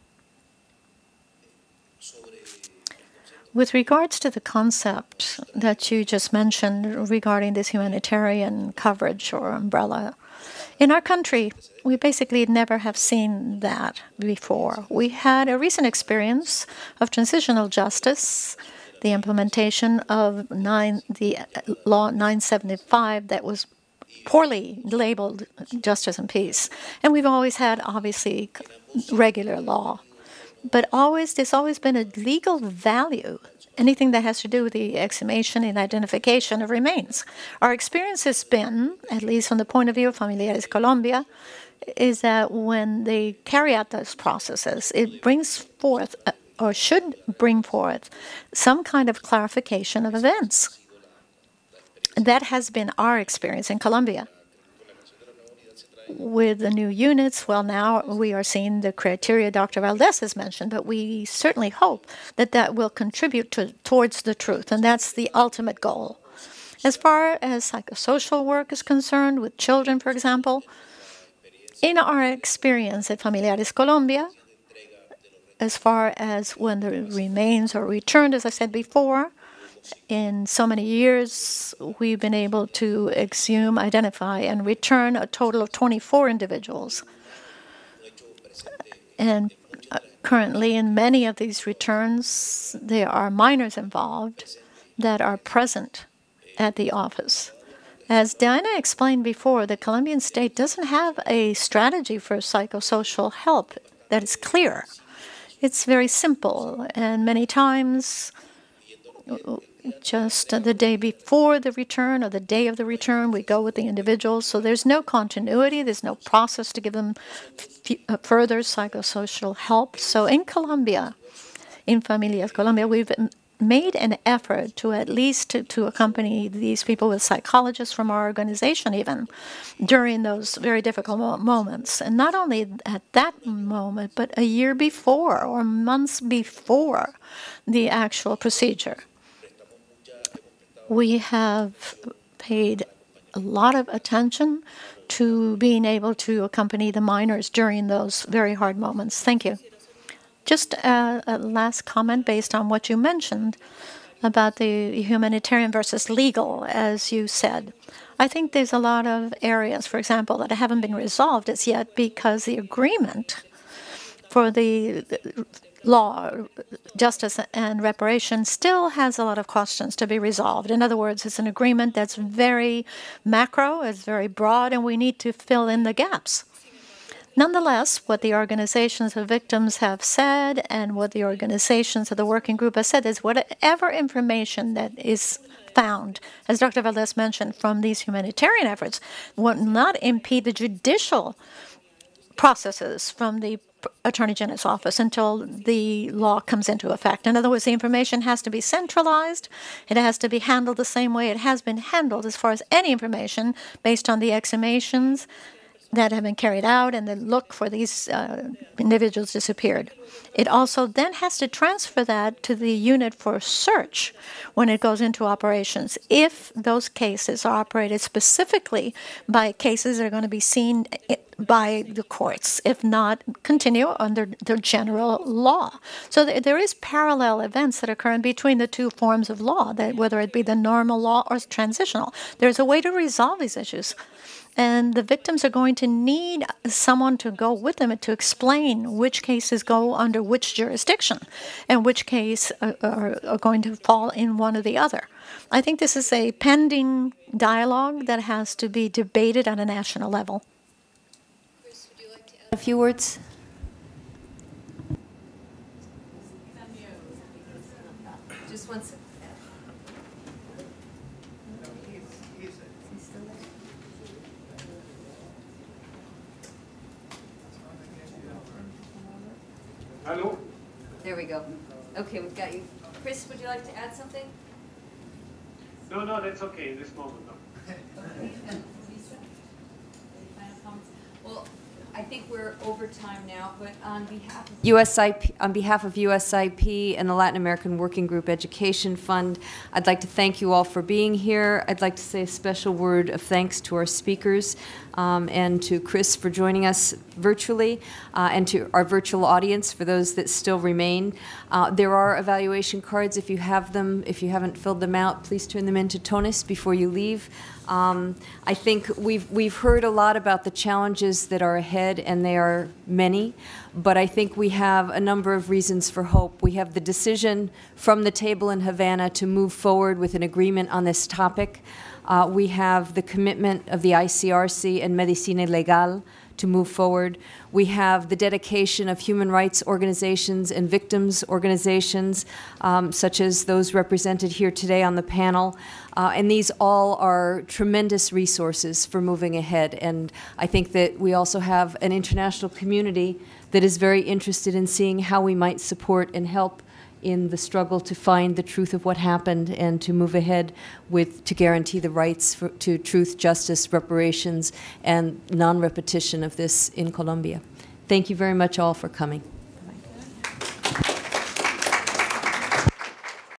With regards to the concept that you just mentioned regarding this humanitarian coverage or umbrella, in our country, we basically never have seen that before. We had a recent experience of transitional justice, the implementation of nine, the law nine seventy-five that was poorly labeled justice and peace. And we've always had, obviously, regular law. But always, there's always been a legal value, anything that has to do with the exhumation and identification of remains. Our experience has been, at least from the point of view of Familiares Colombia, is that when they carry out those processes, it brings forth, uh, or should bring forth, some kind of clarification of events. That has been our experience in Colombia. With the new units, well, now we are seeing the criteria Doctor Valdez has mentioned, but we certainly hope that that will contribute to, towards the truth, and that's the ultimate goal. As far as psychosocial work is concerned, with children, for example, in our experience at Familiares Colombia, as far as when the remains are returned, as I said before, in so many years, we've been able to exhume, identify, and return a total of twenty-four individuals. And uh, currently, in many of these returns, there are minors involved that are present at the office. As Diana explained before, the Colombian state doesn't have a strategy for psychosocial help that is clear. It's very simple, and many times, just the day before the return or the day of the return, we go with the individuals. So there's no continuity. There's no process to give them f further psychosocial help. So in Colombia, in Familias Colombia, we've made an effort to at least to, to accompany these people with psychologists from our organization even during those very difficult mo moments. And not only at that moment, but a year before or months before the actual procedure. We have paid a lot of attention to being able to accompany the minors during those very hard moments. Thank you. Just a, a last comment based on what you mentioned about the humanitarian versus legal, as you said. I think there's a lot of areas, for example, that haven't been resolved as yet because the agreement for the law, justice, and reparation still has a lot of questions to be resolved. In other words, it's an agreement that's very macro, it's very broad, and we need to fill in the gaps. Nonetheless, what the organizations of victims have said and what the organizations of the working group have said is whatever information that is found, as Doctor Valdez mentioned, from these humanitarian efforts will not impede the judicial processes from the Attorney General's office until the law comes into effect. In other words, the information has to be centralized. It has to be handled the same way it has been handled as far as any information based on the exhumations that have been carried out and the look for these uh, individuals disappeared. It also then has to transfer that to the unit for search when it goes into operations, if those cases are operated specifically by cases that are going to be seen by the courts. If not, continue under the general law. So th there is parallel events that occur in between the two forms of law, that whether it be the normal law or transitional. There's a way to resolve these issues. And the victims are going to need someone to go with them to explain which cases go under which jurisdiction and which case are, are, are going to fall in one or the other. I think this is a pending dialogue that has to be debated on a national level. Chris, would you like to add a few words? Just one second. Hello? There we go. Okay, we've got you. Chris, would you like to add something? No, no, that's okay in this moment. No. Well, I think we're over time now, but on behalf of U S I P, on behalf of U S I P and the Latin American Working Group Education Fund, I'd like to thank you all for being here. I'd like to say a special word of thanks to our speakers um, and to Chris for joining us virtually, uh, and to our virtual audience for those that still remain. Uh, there are evaluation cards if you have them. If you haven't filled them out, please turn them in to Tonis before you leave. Um, I think we've, we've heard a lot about the challenges that are ahead, and they are many, but I think we have a number of reasons for hope. We have the decision from the table in Havana to move forward with an agreement on this topic. Uh, we have the commitment of the I C R C and Medicina Legal to move forward. We have the dedication of human rights organizations and victims organizations, um, such as those represented here today on the panel. Uh, and these all are tremendous resources for moving ahead. And I think that we also have an international community that is very interested in seeing how we might support and help in the struggle to find the truth of what happened and to move ahead with, to guarantee the rights for, to truth, justice, reparations, and non-repetition of this in Colombia. Thank you very much all for coming.